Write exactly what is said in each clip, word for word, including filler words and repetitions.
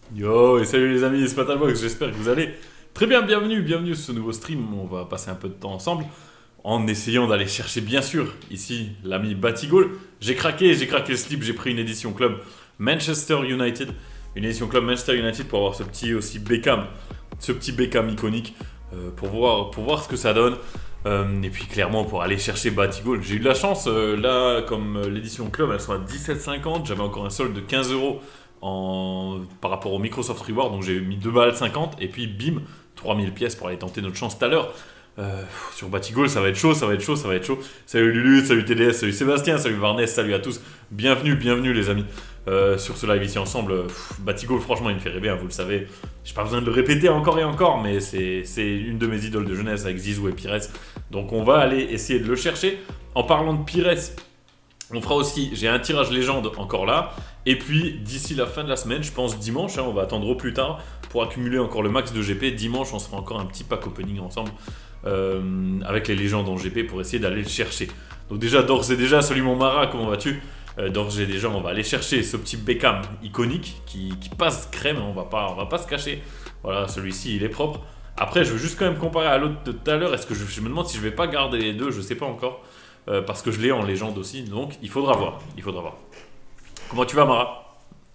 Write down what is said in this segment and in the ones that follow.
Yo, et salut les amis, c'est Fatalbox, j'espère que vous allez très bien, bienvenue, bienvenue sur ce nouveau stream. On va passer un peu de temps ensemble en essayant d'aller chercher, bien sûr, ici l'ami Batigol. J'ai craqué, j'ai craqué le slip, j'ai pris une édition club Manchester United, une édition club Manchester United pour avoir ce petit aussi Beckham, ce petit Beckham iconique, euh, pour, voir, pour voir ce que ça donne. Euh, et puis clairement pour aller chercher Batigol. J'ai eu de la chance, euh, là, comme euh, l'édition club, elles sont à dix-sept cinquante, j'avais encore un solde de quinze euros en, par rapport au Microsoft Reward, donc j'ai mis deux balles cinquante et puis bim, trois mille pièces pour aller tenter notre chance tout à l'heure. Euh, sur Batigol, ça va être chaud, ça va être chaud, ça va être chaud. Salut Lulu, salut T D S, salut Sébastien, salut Varnès, salut à tous. Bienvenue, bienvenue les amis euh, sur ce live ici ensemble. Pff, Batigol, franchement, il me fait rêver, hein, vous le savez. J'ai pas besoin de le répéter encore et encore, mais c'est c'est une de mes idoles de jeunesse avec Zizou et Pires. Donc on va aller essayer de le chercher. En parlant de Pires, on fera aussi, j'ai un tirage légende encore là. Et puis d'ici la fin de la semaine, je pense dimanche, hein, on va attendre au plus tard pour accumuler encore le max de G P. Dimanche, on se fera encore un petit pack opening ensemble euh, avec les légendes en G P pour essayer d'aller le chercher. Donc déjà, d'ores et déjà, salut mon Mara, comment vas-tu? euh, D'ores et déjà, on va aller chercher ce petit Beckham iconique qui, qui passe crème, on va pas, on va pas se cacher. Voilà, celui-ci, il est propre. Après, je veux juste quand même comparer à l'autre de tout à l'heure. Est-ce que je, je me demande si je vais pas garder les deux, je sais pas encore. Euh, parce que je l'ai en légende aussi, donc il faudra voir. Il faudra voir. Comment tu vas, Mara?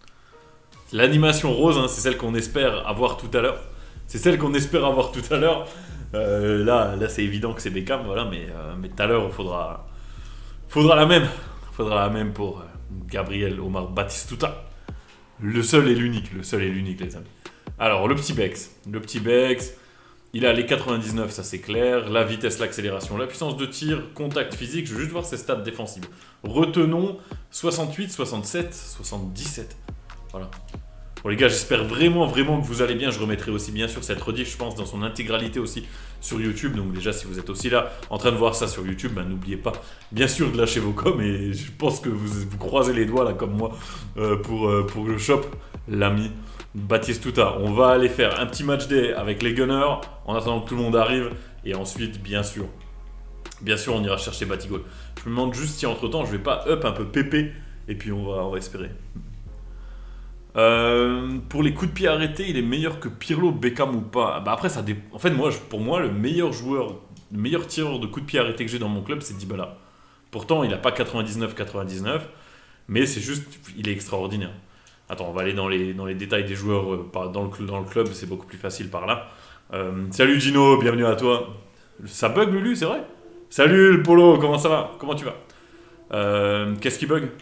L'animation rose, hein, c'est celle qu'on espère avoir tout à l'heure. C'est celle qu'on espère avoir tout à l'heure. Euh, là, là c'est évident que c'est Beckham, voilà, mais, euh, mais tout à l'heure, il faudra, faudra la même. Faudra la même pour euh, Gabriel Omar Batistuta. Le seul et l'unique, le seul et l'unique, les amis. Alors, le petit Bex. Le petit Bex, il a les quatre-vingt-dix-neuf, ça c'est clair. La vitesse, l'accélération, la puissance de tir, contact physique. Je veux juste voir ses stats défensives. Retenons soixante-huit, soixante-sept, soixante-dix-sept. Voilà. Bon les gars, j'espère vraiment, vraiment que vous allez bien. Je remettrai aussi bien sûr cette rediff, je pense, dans son intégralité aussi sur YouTube. Donc déjà, si vous êtes aussi là en train de voir ça sur YouTube, ben, n'oubliez pas, bien sûr, de lâcher vos coms. Et je pense que vous, vous croisez les doigts là comme moi euh, pour, euh, pour le shop, l'ami Batistuta. On va aller faire un petit match day avec les Gunners en attendant que tout le monde arrive. Et ensuite, bien sûr, bien sûr, on ira chercher Batigol. Je me demande juste si entre temps, je vais pas up un peu pépé. Et puis on va, on va espérer. Euh, pour les coups de pied arrêtés, il est meilleur que Pirlo, Beckham ou pas? Bah après, ça dé... En fait, moi, je- pour moi, le meilleur joueur, le meilleur tireur de coups de pied arrêtés que j'ai dans mon club, c'est Dybala. Pourtant, il n'a pas quatre-vingt-dix-neuf quatre-vingt-dix-neuf, mais c'est juste, il est extraordinaire. Attends, on va aller dans les, dans les détails des joueurs euh, par- dans, le, cl- dans le club, c'est beaucoup plus facile par là. Euh, salut Gino, bienvenue à toi. Ça bug Lulu, c'est vrai? Salut le Polo, comment ça va? Comment tu vas? Euh, Qu'est-ce qui bug?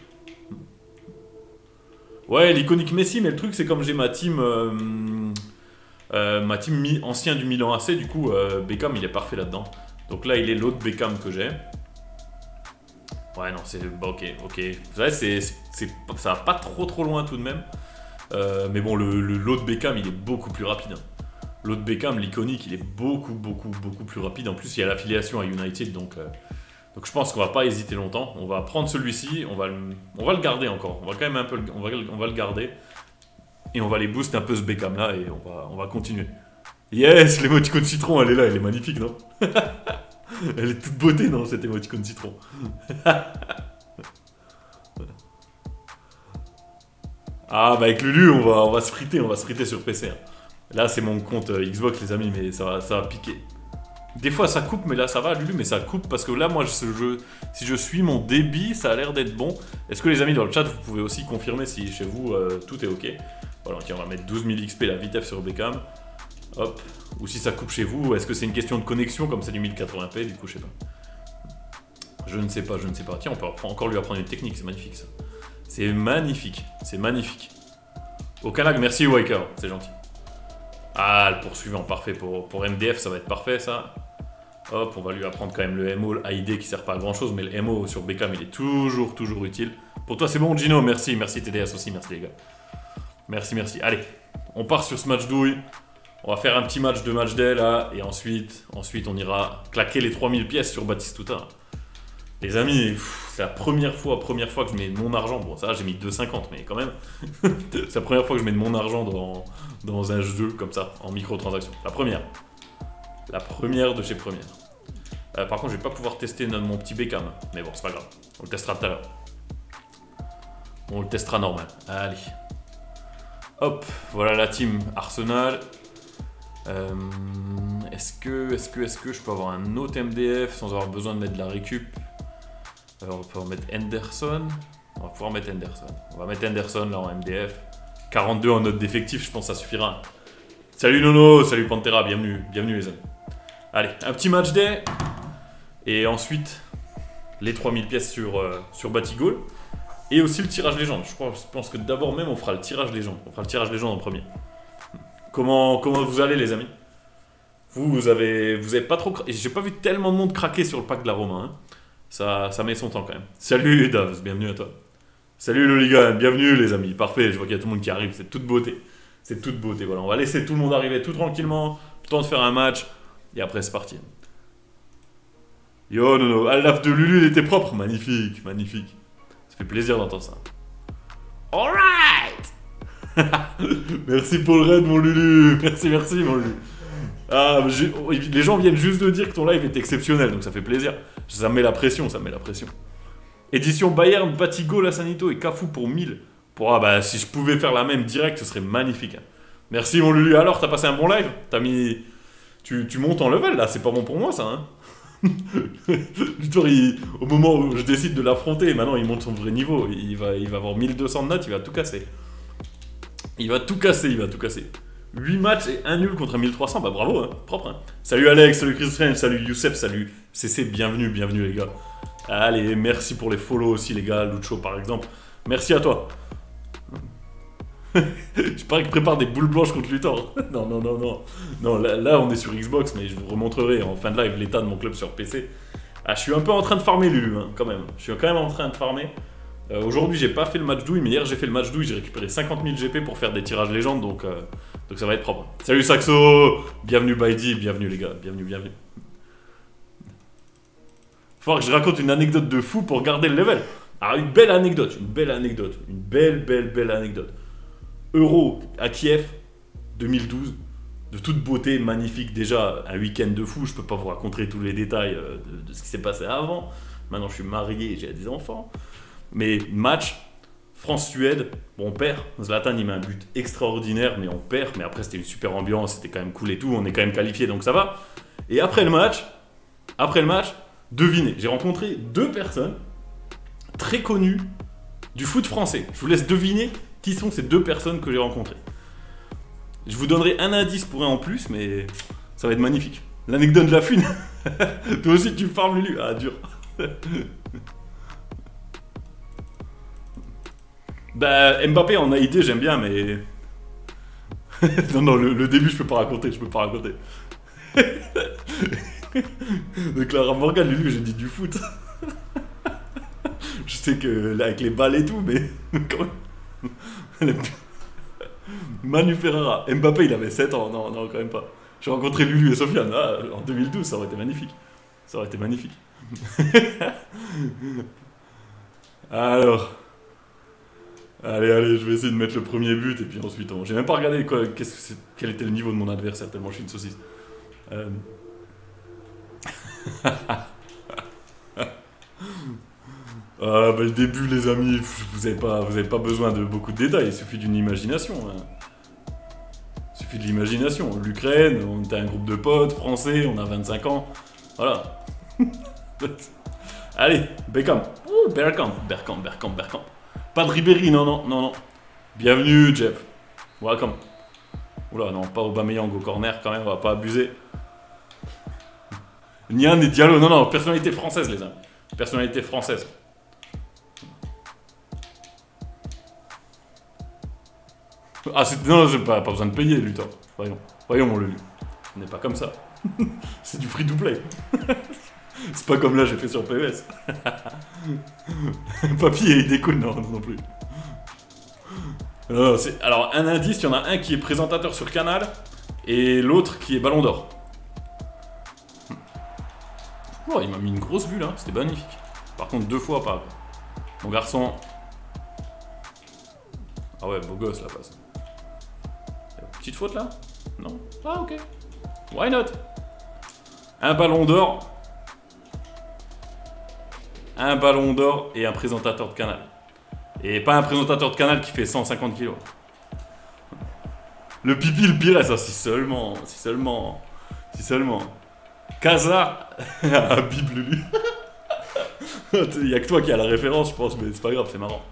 Ouais, l'iconique Messi, mais le truc, c'est comme j'ai ma team, euh, euh, ma team mi- ancien du Milan A C, du coup, euh, Beckham, il est parfait là-dedans. Donc là, il est l'autre Beckham que j'ai. Ouais, non, c'est. Bah, ok, ok. Vous savez, c'est, c'est, c'est- ça va pas trop trop loin tout de même. Euh, mais bon, le, le- l'autre Beckham, il est beaucoup plus rapide, hein. L'autre Beckham, l'iconique, il est beaucoup, beaucoup, beaucoup plus rapide. En plus, il y a l'affiliation à United, donc. euh, donc je pense qu'on va pas hésiter longtemps. On va prendre celui-ci, on va le, on va le garder encore. On va quand même un peu, le- on va, on va le garder et on va les booster un peu ce Beckham là et on va, on va continuer. Yes, l'émoticône citron, elle est là, elle est magnifique, non? Elle est toute beauté, non, cette émoticône citron. Ah bah avec Lulu, on va, on va se friter, on va se friter sur P C, hein. Là c'est mon compte euh, Xbox les amis, mais ça va, ça va piquer. Des fois ça coupe, mais là ça va, Lulu, mais ça coupe parce que là, moi, ce jeu, si je suis mon débit, ça a l'air d'être bon. Est-ce que les amis dans le chat, vous pouvez aussi confirmer si chez vous euh, tout est ok? Voilà, ok, on va mettre douze mille X P la vitesse sur Beckham. Hop. Ou si ça coupe chez vous, est-ce que c'est une question de connexion comme c'est du mille quatre-vingts p? Du coup, je sais pas. Je ne sais pas, je ne sais pas. Tiens, on peut encore lui apprendre une technique, c'est magnifique ça. C'est magnifique, c'est magnifique. Aucun lag, merci Waker, c'est gentil. Ah, le poursuivant, parfait. Pour, pour M D F, ça va être parfait, ça. Hop, on va lui apprendre quand même le M O, le A I D qui sert pas à grand chose, mais le M O sur Beckham, il est toujours, toujours utile. Pour toi, c'est bon, Gino, merci. Merci T D S aussi, merci les gars. Merci, merci. Allez, on part sur ce match douille. On va faire un petit match de match day, là, et ensuite, ensuite on ira claquer les trois mille pièces sur Batistuta. Les amis, pff, c'est la première fois, première fois que je mets de mon argent. Bon, ça, j'ai mis deux cinquante, mais quand même. C'est la première fois que je mets de mon argent dans, dans un jeu comme ça, en microtransaction. La première. La première de chez Première. Euh, par contre, je vais pas pouvoir tester notre- mon petit Beckham. Mais bon, c'est pas grave. On le testera tout à l'heure. On le testera normal. Allez. Hop, voilà la team Arsenal. Euh, est-ce que, est-ce que, est-ce que je peux avoir un autre M D F sans avoir besoin de mettre de la récup? Alors, on va pouvoir mettre Henderson. On va pouvoir mettre Henderson. On va mettre Henderson là en M D F. quarante-deux en note d'effectif, je pense que ça suffira. Salut Nono, salut Pantera, bienvenue, bienvenue les amis. Allez, un petit match day. Et ensuite, les trois mille pièces sur, euh, sur Batigol. Et aussi le tirage légende. Je, crois, je pense que d'abord même, on fera le tirage légende. On fera le tirage légende en premier. Comment, comment vous allez les amis? Vous, vous avez, vous avez pas trop... J'ai pas vu tellement de monde craquer sur le pack de la Roma. Hein. Ça, ça met son temps quand même. Salut Davs, bienvenue à toi. Salut Loligan, bienvenue les amis. Parfait, je vois qu'il y a tout le monde qui arrive. C'est toute beauté. C'est toute beauté. Voilà, on va laisser tout le monde arriver tout tranquillement. Le temps de faire un match. Et après, c'est parti. Yo, non, non. Ah, l'af de Lulu, il était propre. Magnifique, magnifique. Ça fait plaisir d'entendre ça. Alright. Merci pour le raid, mon Lulu. Merci, merci, mon Lulu. Ah, les gens viennent juste de dire que ton live est exceptionnel, donc ça fait plaisir. Ça me met la pression, ça me met la pression. Édition Bayern, Batigol, Asanito et Cafu pour mille. Pour, ah bah, si je pouvais faire la même direct, ce serait magnifique. Hein. Merci, mon Lulu. Alors, t'as passé un bon live? T'as mis... Tu, tu montes en level, là. C'est pas bon pour moi, ça. Hein. Luthor, il... au moment où je décide de l'affronter, maintenant, il monte son vrai niveau. Il va, il va avoir mille deux cents de notes, il va tout casser. Il va tout casser, il va tout casser. huit matchs et un nul contre mille trois cents, bah bravo, hein, propre. Hein. Salut Alex, salut Chris Strange, salut Youssef, salut C C, bienvenue, bienvenue les gars. Allez, merci pour les follow aussi les gars, Lucho par exemple. Merci à toi. Je parie que prépare des boules blanches contre Luthor. Non, non, non, non. Non, là, là, on est sur Xbox, mais je vous remontrerai en fin de live l'état de mon club sur P C. Ah, je suis un peu en train de farmer Lulu, hein, quand même. Je suis quand même en train de farmer. Euh, Aujourd'hui, j'ai pas fait le match douille, mais hier, j'ai fait le match douille. J'ai récupéré cinquante mille G P pour faire des tirages légendes, donc, euh, donc ça va être propre. Salut Saxo. Bienvenue Baidi, bienvenue les gars, bienvenue, bienvenue. Faut que je raconte une anecdote de fou pour garder le level. Alors, une belle anecdote, une belle anecdote, une belle, belle, belle anecdote. Euro à Kiev, deux mille douze, de toute beauté, magnifique. Déjà, un week-end de fou. Je peux pas vous raconter tous les détails de, de ce qui s'est passé avant. Maintenant, je suis marié, j'ai des enfants. Mais match, France-Suède, bon, on perd. Zlatan, il met un but extraordinaire, mais on perd. Mais après, c'était une super ambiance, c'était quand même cool et tout. On est quand même qualifié, donc ça va. Et après le match, après le match, devinez, j'ai rencontré deux personnes très connues du foot français. Je vous laisse deviner qui sont ces deux personnes que j'ai rencontrées. Je vous donnerai un indice pour un en plus, mais ça va être magnifique. L'anecdote de la fune. Toi aussi, tu farmes Lulu. Ah, dur. Bah, Mbappé en A I D, j'aime bien, mais... non, non, le, le début, je peux pas raconter, je peux pas raconter. De Clara Morgan, Lulu, j'ai dit du foot. Je sais que, là, avec les balles et tout, mais... quand même... Manu Ferrara. Mbappé, il avait sept ans. Non, non, quand même pas. J'ai rencontré Lulu et Sofiane. Ah, en deux mille douze, ça aurait été magnifique. Ça aurait été magnifique. Alors... Allez, allez, je vais essayer de mettre le premier but et puis ensuite, on... j'ai même pas regardé quoi, qu'est-ce que c'est, quel était le niveau de mon adversaire tellement je suis une saucisse. Euh... ah bah le début les amis, vous avez pas, vous avez pas besoin de beaucoup de détails, il suffit d'une imagination. Hein. Il suffit de l'imagination. L'Ukraine, on était un groupe de potes français, on a vingt-cinq ans, voilà. Allez, Beckham, ouh, Bergkamp, Bergkamp, Bergkamp, Bergkamp. Pas de Ribéry, non, non, non, non. Bienvenue, Jeff. Welcome. Oula, non, pas Aubameyang au corner, quand même, on va pas abuser. Nian et Diallo, non, non, personnalité française, les amis. Personnalité française. Ah, c'est... Non, c'est pas, pas besoin de payer, Luthor. Voyons, voyons, mon Lulu. On n'est pas comme ça. C'est du free-to-play. C'est pas comme là, j'ai fait sur P E S. Papy, il découle, non, non plus. Non, alors, un indice, il y en a un qui est présentateur sur Canal et l'autre qui est Ballon d'Or. Oh, il m'a mis une grosse vue là, c'était magnifique. Par contre, deux fois pas. Mon garçon. Ah ouais, beau gosse la passe. Petite faute là? Non? Ah, ok. Why not? Un Ballon d'Or. Un Ballon d'Or et un présentateur de Canal. Et pas un présentateur de Canal qui fait cent cinquante kilos. Le pipi, le pire, ça, si seulement, si seulement, si seulement. Casa à Biblulu. Il y a que toi qui as la référence, je pense, mais c'est pas grave, c'est marrant.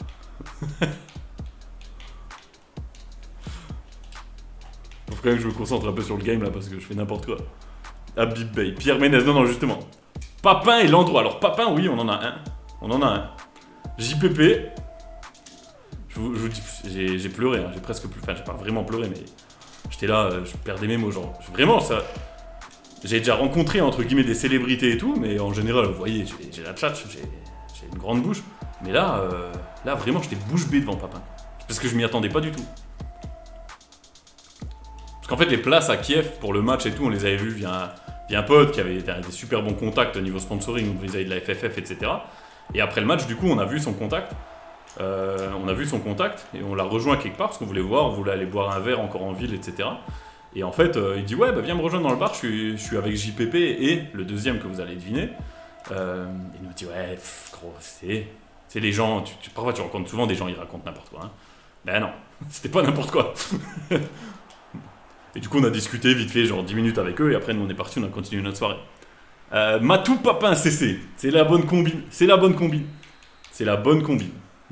Faut quand même que je me concentre un peu sur le game là parce que je fais n'importe quoi. Habib Bey, Pierre Ménez, non, non, justement. Papin et l'endroit. Alors, Papin, oui, on en a un. On en a un. J P P. Je vous, je vous dis, j'ai pleuré, hein, j'ai presque plus. Enfin, j'ai pas vraiment pleuré, mais j'étais là, je perdais mes mots, genre. Vraiment, ça. J'ai déjà rencontré, entre guillemets, des célébrités et tout, mais en général, vous voyez, j'ai la tchatch, j'ai une grande bouche. Mais là, euh, là, vraiment, j'étais bouche bée devant Papin. Parce que je m'y attendais pas du tout. Parce qu'en fait, les places à Kiev pour le match et tout, on les avait vues via, via un pote qui avait des super bons contacts au niveau sponsoring vis-à-vis de la F F F, et cetera. Et après le match, du coup, on a vu son contact. Euh, on a vu son contact et on l'a rejoint quelque part parce qu'on voulait voir, on voulait aller boire un verre encore en ville, et cetera. Et en fait, euh, il dit ouais, bah, viens me rejoindre dans le bar, je suis, je suis avec J P P et le deuxième que vous allez deviner. Euh, il nous dit ouais, pff, gros, c'est les gens, tu, tu, parfois tu rencontres souvent des gens, ils racontent n'importe quoi. Hein. Ben non, c'était pas n'importe quoi. Et du coup, on a discuté vite fait, genre dix minutes avec eux, et après, nous on est parti, on a continué notre soirée. Euh, Matou Papin C C, c'est la bonne combine, c'est la bonne combine. C'est la bonne combine.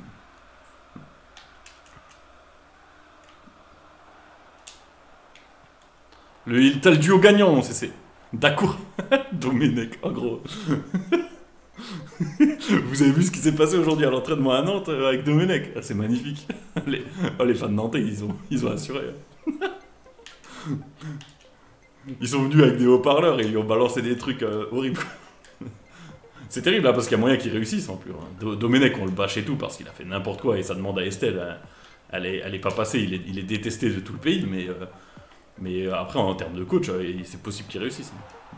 Le, il t'a le duo gagnant, C C. D'accord. Domenech, en gros. Vous avez vu ce qui s'est passé aujourd'hui à l'entraînement à Nantes euh, avec Domenech? Ah, c'est magnifique. Les, oh, les fans de Nantais, ils ont, ils ont assuré. Ils sont venus avec des haut-parleurs et ils lui ont balancé des trucs euh, horribles. C'est terrible là, parce qu'il y a moyen qu'ils réussissent en plus. Hein. Domenech, on le bâche et tout parce qu'il a fait n'importe quoi et ça demande à Estelle. Hein. Elle, est, elle est pas passée, il est, il est détesté de tout le pays, mais, euh, mais après en termes de coach, euh, c'est possible qu'il réussisse.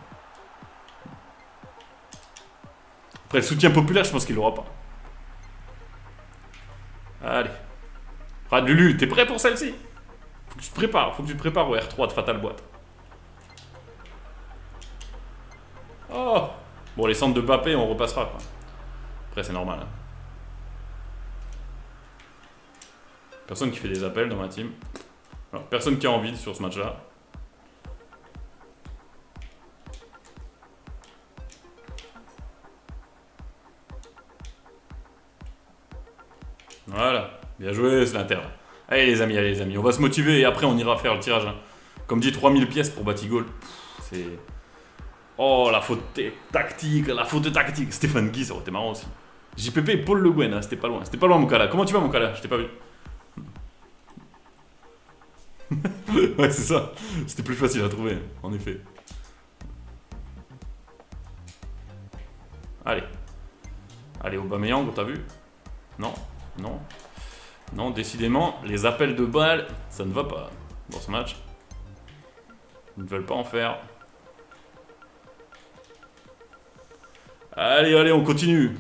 Après le soutien populaire, je pense qu'il l'aura pas. Allez. Ah, Lulu, t'es prêt pour celle-ci? Faut que tu te prépares, faut que tu te prépares au R trois de Fatal Boîte. Oh! Bon, les centres de Mbappé, on repassera quoi. Après, c'est normal. Hein. Personne qui fait des appels dans ma team. Alors, personne qui a envie sur ce match-là. Voilà. Bien joué, c'est l'Inter. Allez les amis, allez les amis. On va se motiver et après on ira faire le tirage. Hein. Comme dit, trois mille pièces pour Batigol. C'est... Oh, la faute tactique, la faute tactique. Stéphane Guy, ça aurait été marrant aussi. J P P et Paul Le Guen, hein, c'était pas loin. C'était pas loin, mon cas là. Comment tu vas, mon cas là? Je t'ai pas vu. Ouais, c'est ça. C'était plus facile à trouver, en effet. Allez. Allez, Aubameyang, t'as vu? Non, non. Non, décidément, les appels de balles, ça ne va pas dans ce match. Ils ne veulent pas en faire. Allez, allez, on continue.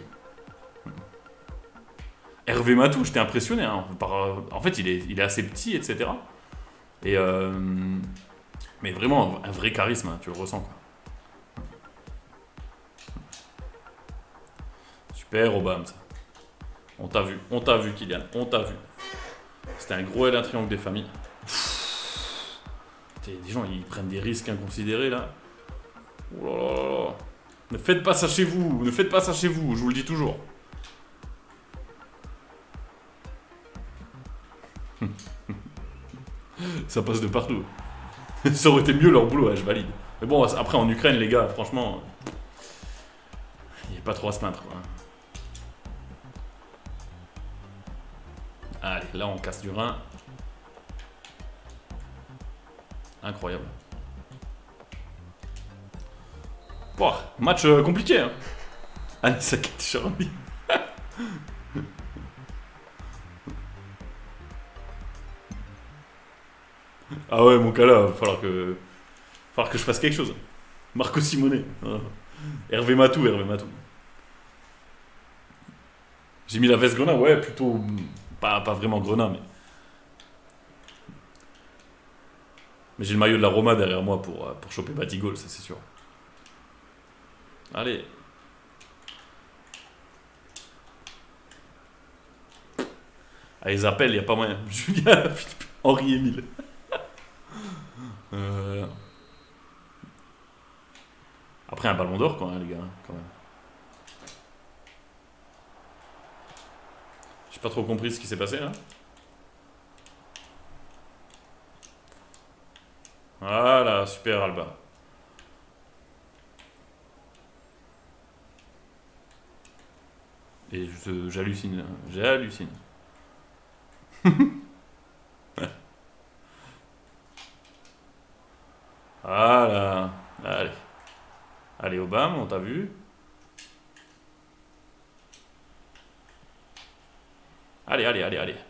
Hervé Matou, j'étais impressionné. Hein, par, en fait, il est, il est assez petit, et cetera. Et euh, mais vraiment, un vrai charisme, hein, tu le ressens. Quoi. Super, Obama. On t'a vu, on t'a vu, Kylian, on t'a vu. C'était un gros L, un triangle des familles. Des gens, ils prennent des risques inconsidérés, là. Oh là là là. Ne faites pas ça chez vous, ne faites pas ça chez vous, je vous le dis toujours. Ça passe de partout. Ça aurait été mieux leur boulot, ouais, je valide. Mais bon, après en Ukraine, les gars, franchement, il n'y a pas trop à se plaindre. Quoi. Allez, là on casse du rein. Incroyable. Bon, match euh, compliqué. Hein. Anissa Charlie. Ah ouais, mon cas là, il va falloir que, va falloir que je fasse quelque chose. Marco Simone. Ah. Hervé Matou, Hervé Matou. J'ai mis la veste Grenat, ouais, plutôt. Pas, pas vraiment Grenat, mais. Mais j'ai le maillot de la Roma derrière moi pour, pour choper Batigol, ça c'est sûr. Allez. Ah, les appels, il n'y a pas moyen. Julien, Philippe, Henri Émile. Après, un ballon d'or, quand même, les gars. Quand même. J'ai pas trop compris ce qui s'est passé, là. Voilà, super, Alba. Et j'hallucine, j'hallucine. Voilà. Allez. Allez, Obama, on t'a vu. Allez, allez, allez, allez.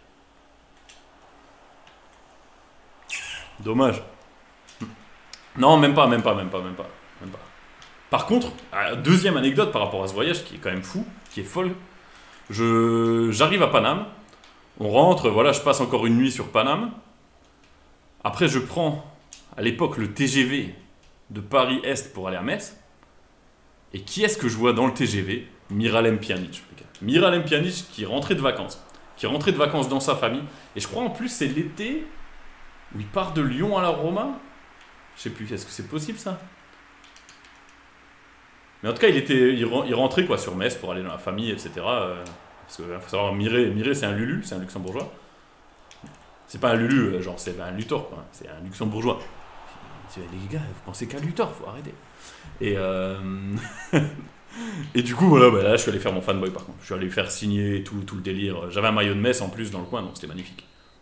Dommage. Non, même pas, même pas, même pas, même pas. Même pas. Par contre, deuxième anecdote par rapport à ce voyage qui est quand même fou, qui est folle. Je, j'arrive à Paname. On rentre, voilà, je passe encore une nuit sur Paname. Après, je prends à l'époque le T G V de Paris-Est pour aller à Metz. Et qui est-ce que je vois dans le T G V? Miralem Pjanic. Miralem Pjanic qui est rentré de vacances. Qui est rentré de vacances dans sa famille. Et je crois en plus c'est l'été où il part de Lyon à la Roma. Je sais plus, est-ce que c'est possible ça? Mais en tout cas, il, était, il rentrait quoi, sur Metz pour aller dans la famille, et cetera. Parce qu'il faut savoir, Miré, Miré c'est un Lulu, c'est un luxembourgeois. C'est pas un Lulu, genre c'est un Luthor, quoi. C'est un luxembourgeois. Les gars, vous pensez qu'à Luthor, faut arrêter. Et, euh... et du coup, voilà, bah là, je suis allé faire mon fanboy par contre. Je suis allé lui faire signer tout, tout le délire. J'avais un maillot de Metz en plus dans le coin, donc c'était magnifique.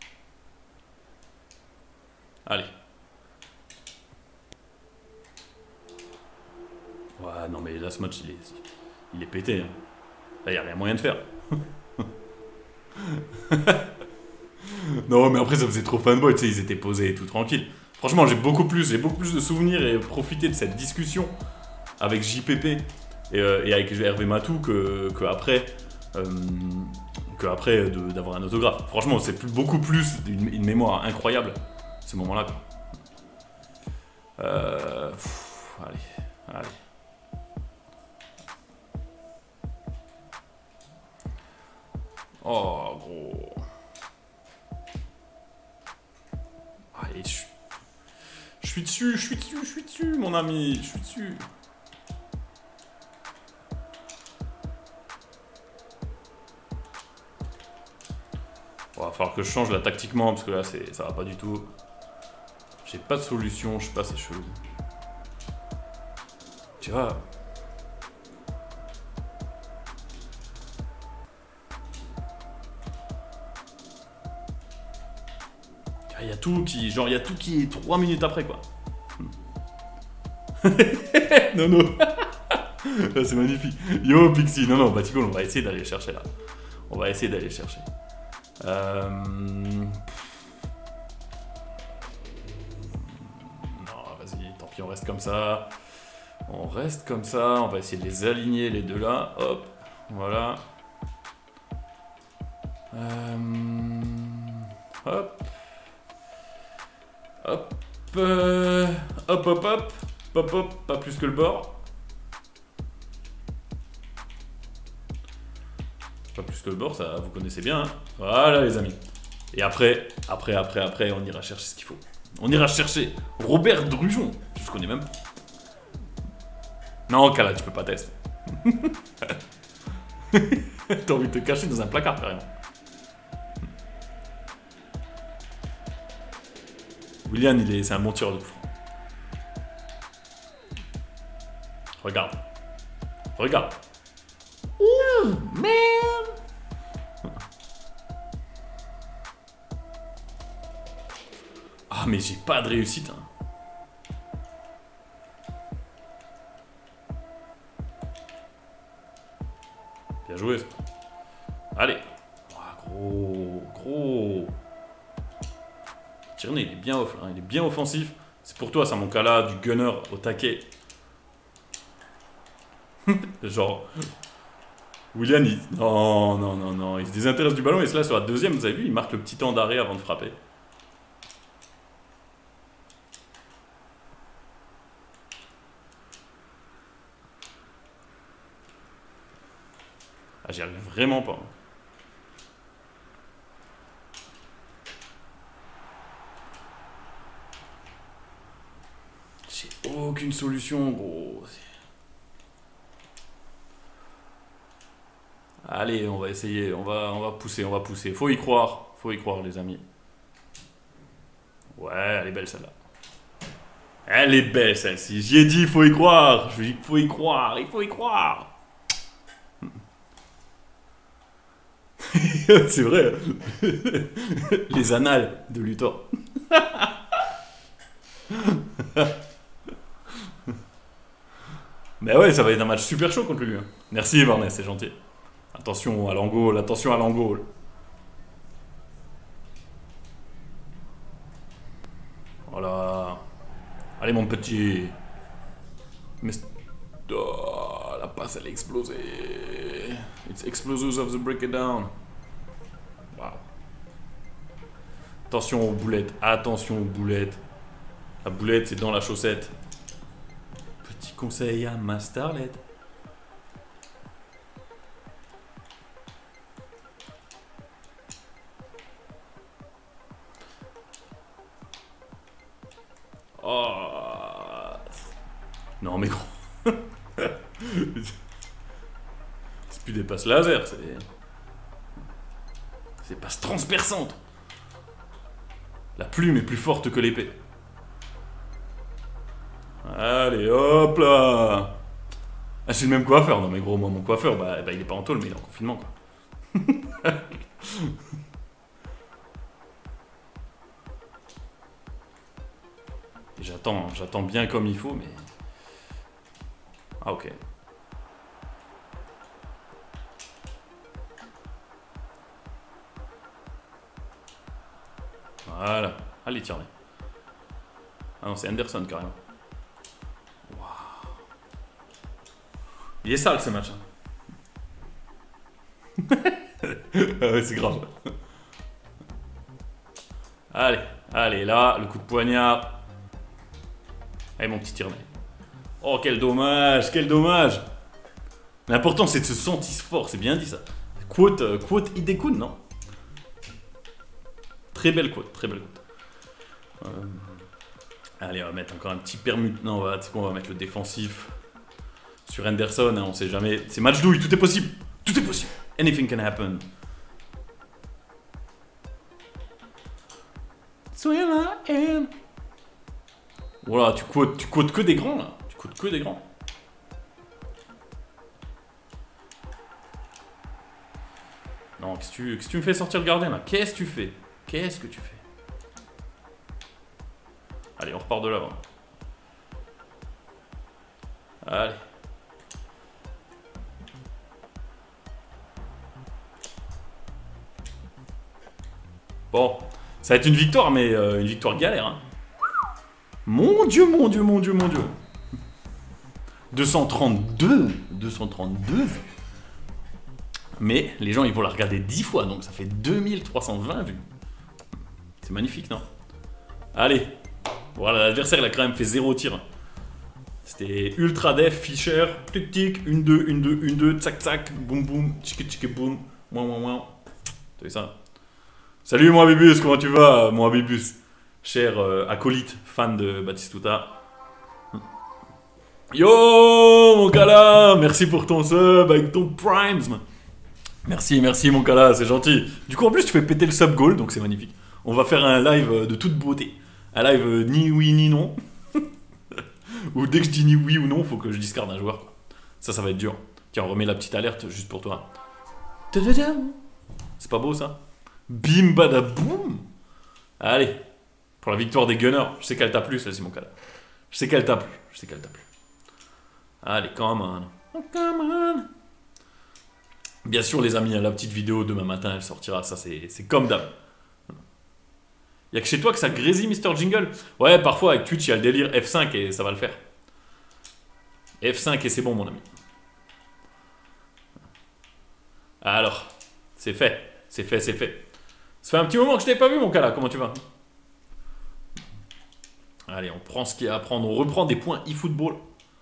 Allez. Ouais, non, mais là, ce match, il est, il est pété. Hein. Là, il n'y a rien moyen de faire. Non, mais après, ça faisait trop fanboy, tu sais, ils étaient posés et tout tranquille. Franchement, j'ai beaucoup plus, j'ai beaucoup plus de souvenirs et profité de cette discussion avec J P P et, euh, et avec Hervé Matou que, que après, euh, que après de, d'avoir un autographe. Franchement, c'est plus, beaucoup plus une, une mémoire incroyable, ce moment-là. Euh, pff, allez, allez. Oh, gros. Allez, je, je suis dessus, je suis dessus, je suis dessus, mon ami, je suis dessus. Bon, va falloir que je change là tactiquement, parce que là, c'est, ça va pas du tout. J'ai pas de solution, je sais pas, c'est chelou. Tu vois. Il y a tout qui, genre, il y a tout qui est trois minutes après, quoi. Non, non. C'est magnifique. Yo, Pixie. Non, non, Batigol, on va essayer d'aller le chercher, là. On va essayer d'aller le chercher. Euh... Non, vas-y, tant pis, on reste comme ça. On reste comme ça. On va essayer de les aligner, les deux là. Hop, voilà. Euh... Hop. Hop, euh, hop, hop, hop, hop, hop, pas plus que le bord. Pas plus que le bord, ça vous connaissez bien. Hein. Voilà les amis. Et après, après, après, après, on ira chercher ce qu'il faut. On ira chercher Robert Drujon. Je connais même. Non, Kala, tu peux pas tester. T'as envie de te cacher dans un placard carrément. Willian, il est, c'est un bon tireur de coup franc. Regarde. Regarde. Ouh, man. Ah, mais j'ai pas de réussite. Hein. Bien joué. Allez. Oh, gros, gros. Tierney, il est bien off, hein, il est bien offensif. C'est pour toi, ça, mon cas là, du gunner au taquet. Genre, Willian, il... non, non, non, non, il se désintéresse du ballon et c'est là sur la deuxième, vous avez vu, il marque le petit temps d'arrêt avant de frapper. Ah, j'y arrive vraiment pas. J'ai aucune solution, gros. Allez, on va essayer, on va, on va pousser, on va pousser. Faut y croire, faut y croire, les amis. Ouais, elle est belle celle-là. Elle est belle celle-ci. J'y ai dit, il faut y croire. Je lui ai dit, il faut y croire, il faut y croire. C'est vrai. Les annales de Luthor. Mais ouais, ça va être un match super chaud contre lui. Merci Varney, c'est gentil. Attention à l'angle, attention à l'angle. Voilà. Allez mon petit. Mais... Oh, la passe elle a explosé. It's explosives of the break it down. Wow. Attention aux boulettes, attention aux boulettes. La boulette c'est dans la chaussette. Petit conseil à ma starlet. Oh. Non mais gros. C'est plus des passes laser, c'est des... C'est des passes transperçantes. La plume est plus forte que l'épée. Allez, hop là. Ah, c'est le même coiffeur. Non mais gros, moi mon coiffeur, bah, bah il est pas en tôle, mais il est en confinement quoi. J'attends, j'attends bien comme il faut, mais... Ah ok. Voilà. Allez, tiens. Ah non, c'est Anderson carrément. Waouh. Il est sale ce match. Hein. Ah ouais, c'est grave. Allez, allez, là, le coup de poignard. Allez, mon petit Tierney. Oh, quel dommage, quel dommage. L'important, c'est de se sentir fort, c'est bien dit ça. Quote, euh, quote Hidekun, non? Très belle quote, très belle quote. Euh... Allez, on va mettre encore un petit permute. Non, on va, tu sais quoi, on va mettre le défensif sur Henderson, hein, on sait jamais. C'est match douille, tout est possible. Tout est possible. Anything can happen. Voilà, tu quotes, tu quotes que des grands là. Tu quotes que des grands. Non, qu'est-ce que tu, qu'est-ce que tu me fais sortir le gardien là? Qu'est-ce que tu fais? Qu'est-ce que tu fais? Allez, on repart de l'avant. Allez. Bon, ça va être une victoire, mais euh, une victoire galère. Hein. Mon Dieu, mon Dieu, mon Dieu, mon Dieu. deux cent trente-deux. deux cent trente-deux vues. Mais les gens, ils vont la regarder dix fois, donc ça fait deux mille trois cent vingt vues. C'est magnifique, non? Allez. Voilà, l'adversaire, il a quand même fait zéro tir. C'était ultra def, Fischer, tic tic, une deux, une deux, une deux, tsac tsac, boum boum, tchik tchik boum, ouin ouin ouin. Tu vois ça? Salut mon Abibus, comment tu vas mon Abibus? Cher euh, acolyte, fan de Batistuta. Yo mon Kala, merci pour ton sub avec ton Primes. Merci, merci mon Kala, c'est gentil. Du coup en plus tu fais péter le sub goal, donc c'est magnifique. On va faire un live de toute beauté. Un live euh, ni oui ni non. Ou dès que je dis ni oui ou non, faut que je discarde un joueur. Ça, ça va être dur. Tiens, on remet la petite alerte juste pour toi. C'est pas beau ça? Bim badaboum. Allez, pour la victoire des Gunners. Je sais qu'elle t'a plu, celle-ci, mon Kala. Je sais qu'elle t'a plu. Je sais qu'elle t'a plu. Allez, come on. Come on. Bien sûr, les amis, la petite vidéo demain matin, elle sortira. Ça, c'est comme d'hab. Y'a que chez toi que ça grésille, Mister Jingle? Ouais, parfois avec Twitch, il y a le délire F cinq et ça va le faire. F cinq et c'est bon, mon ami. Alors, c'est fait. C'est fait, c'est fait. Ça fait un petit moment que je t'ai pas vu, mon Kala. Comment tu vas? Allez, on prend ce qu'il y a à prendre. On reprend des points eFootball.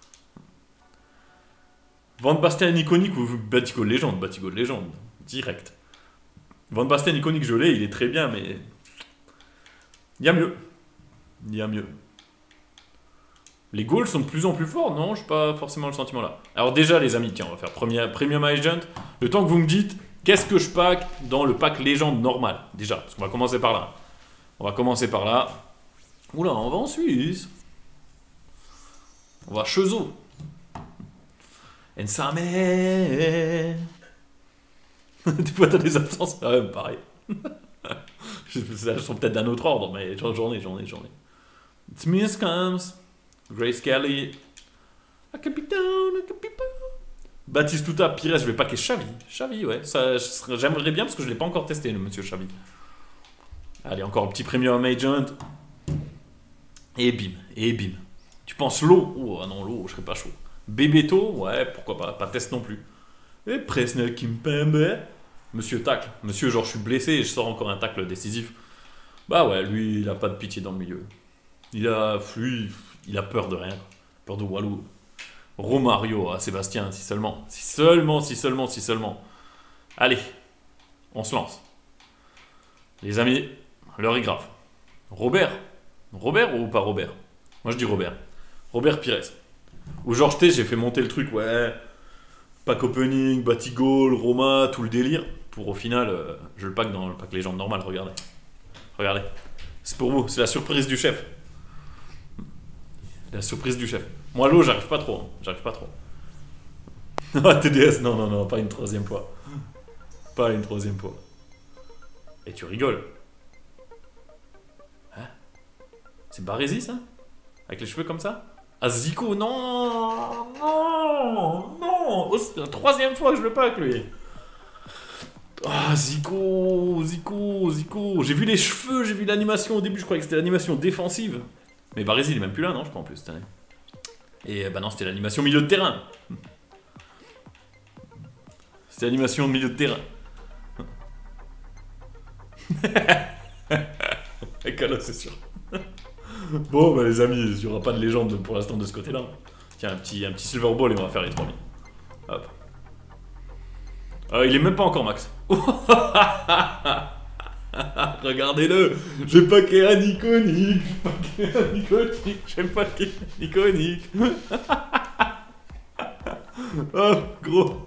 Van Basten iconique ou Batigol légende? Batigol légende. Direct. Van Basten iconique, je l'ai. Il est très bien, mais... Il y a mieux. Il y a mieux. Les Gauls sont de plus en plus forts, non? Je n'ai pas forcément le sentiment là. Alors déjà les amis, tiens, on va faire premier, Premium Agent. Le temps que vous me dites, qu'est-ce que je pack dans le pack légende normal? Déjà, parce qu'on va commencer par là. On va commencer par là. Oula, on va en Suisse. On va à Chezeaux. Ensame. Des fois t'as des absences, quand même, pareil. Elles sont peut-être d'un autre ordre, mais j'en ai, j'en ai, j'en ai. Smith comes. Grace Kelly. A Capitão, a Capitão. Batistuta, Pires, je vais packer Xavi. Xavi, ouais. J'aimerais bien parce que je ne l'ai pas encore testé, le monsieur Xavi. Allez, encore un petit Premium Agent. Et bim, et bim. Tu penses l'eau? Oh ah non, l'eau, je serais pas chaud. Bebeto, ouais, pourquoi pas. Pas test non plus. Et Presnel Kimpembe. Monsieur tacle. Monsieur, genre, je suis blessé et je sors encore un tacle décisif. Bah ouais, lui, il a pas de pitié dans le milieu. Il a, lui, il a peur de rien. Peur de Walou. Romario à Sébastien, si seulement. Si seulement, si seulement, si seulement. Allez, on se lance. Les amis, l'heure est grave. Robert. Robert ou pas Robert? Moi je dis Robert. Robert Pires. Ou Georges T, j'ai fait monter le truc, ouais. Pack opening, Batigol, Roma, tout le délire. Pour au final, euh, je le pack dans le pack légende normal, regardez. Regardez. C'est pour vous, c'est la surprise du chef. La surprise du chef. Moi, l'eau, j'arrive pas trop. Hein. J'arrive pas trop. Ah, T D S, non, non, non, pas une troisième fois. Pas une troisième fois. Et tu rigoles. Hein? C'est Barési, ça? Avec les cheveux comme ça? Ah, Zico, non! Non! Non! Oh, c'est la troisième fois que je le pack, lui. Ah, Zico, Zico, Zico. J'ai vu les cheveux, j'ai vu l'animation au début, je croyais que c'était l'animation défensive. Mais Barési, il est même plus là, non, je crois, en plus, cette année. Et bah non, c'était l'animation milieu de terrain. C'était l'animation milieu de terrain. Et Calo, c'est sûr. Bon, bah les amis, il n'y aura pas de légende pour l'instant de ce côté-là. Tiens, un petit, un petit Silver Ball et on va faire les trois mille. Hop. Euh, il est même pas encore max. Regardez-le, j'ai packé un iconique, j'ai packé un iconique, j'ai packé un iconique. Oh, gros.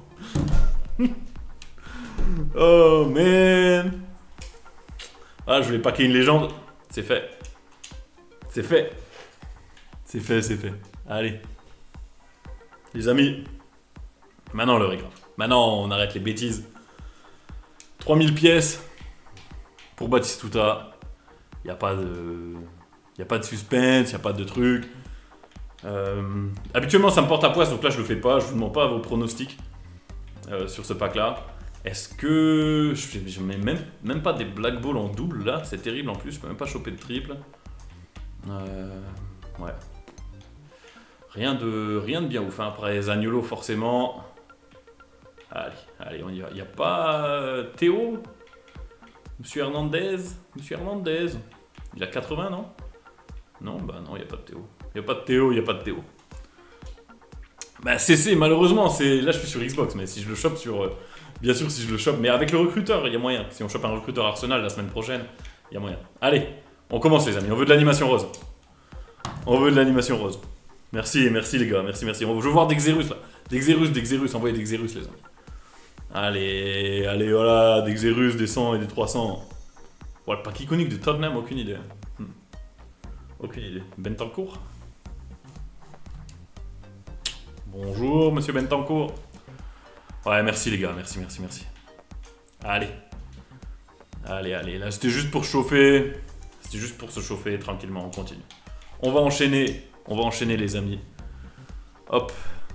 Oh, man. Ah, je voulais packer une légende. C'est fait. C'est fait. C'est fait, c'est fait. Allez. Les amis. Maintenant, le grave. Maintenant, on arrête les bêtises. trois mille pièces. Pour Batistuta, il n'y a pas de, il y a pas de suspense, il n'y a pas de truc. Euh, habituellement, ça me porte à poisse, donc là, je le fais pas. Je vous demande pas vos pronostics euh, sur ce pack-là. Est-ce que je mets même, même pas des black balls en double là? C'est terrible en plus. Je peux même pas choper de triple. Euh, ouais. Rien de, rien de bien ouf. Hein. Après Zaniolo, forcément. Allez, allez, on y va. Il n'y a pas euh, Théo? Monsieur Hernandez, Monsieur Hernandez, il a quatre-vingts, non? Non, bah non, il n'y a pas de Théo. Il n'y a pas de Théo, il n'y a pas de Théo. Bah C C, malheureusement, c'est là je suis sur Xbox, mais si je le chope sur... Euh, bien sûr, si je le chope, mais avec le recruteur, il y a moyen. Si on chope un recruteur Arsenal la semaine prochaine, il y a moyen. Allez, on commence les amis, on veut de l'animation rose. On veut de l'animation rose. Merci, merci les gars, merci, merci. Je veux voir des Xerus là. Des Xerus, des Xerus, envoyez des Xerus les amis. Allez, allez, voilà, des Xerus, des cent et des trois cents. Ouais, le pack iconique de Tottenham, aucune idée. Hmm. Aucune idée. Bentancur. Bonjour, monsieur Bentancur. Ouais, merci les gars, merci, merci, merci. Allez. Allez, allez, là c'était juste pour chauffer. C'était juste pour se chauffer tranquillement, on continue. On va enchaîner, on va enchaîner les amis. Hop.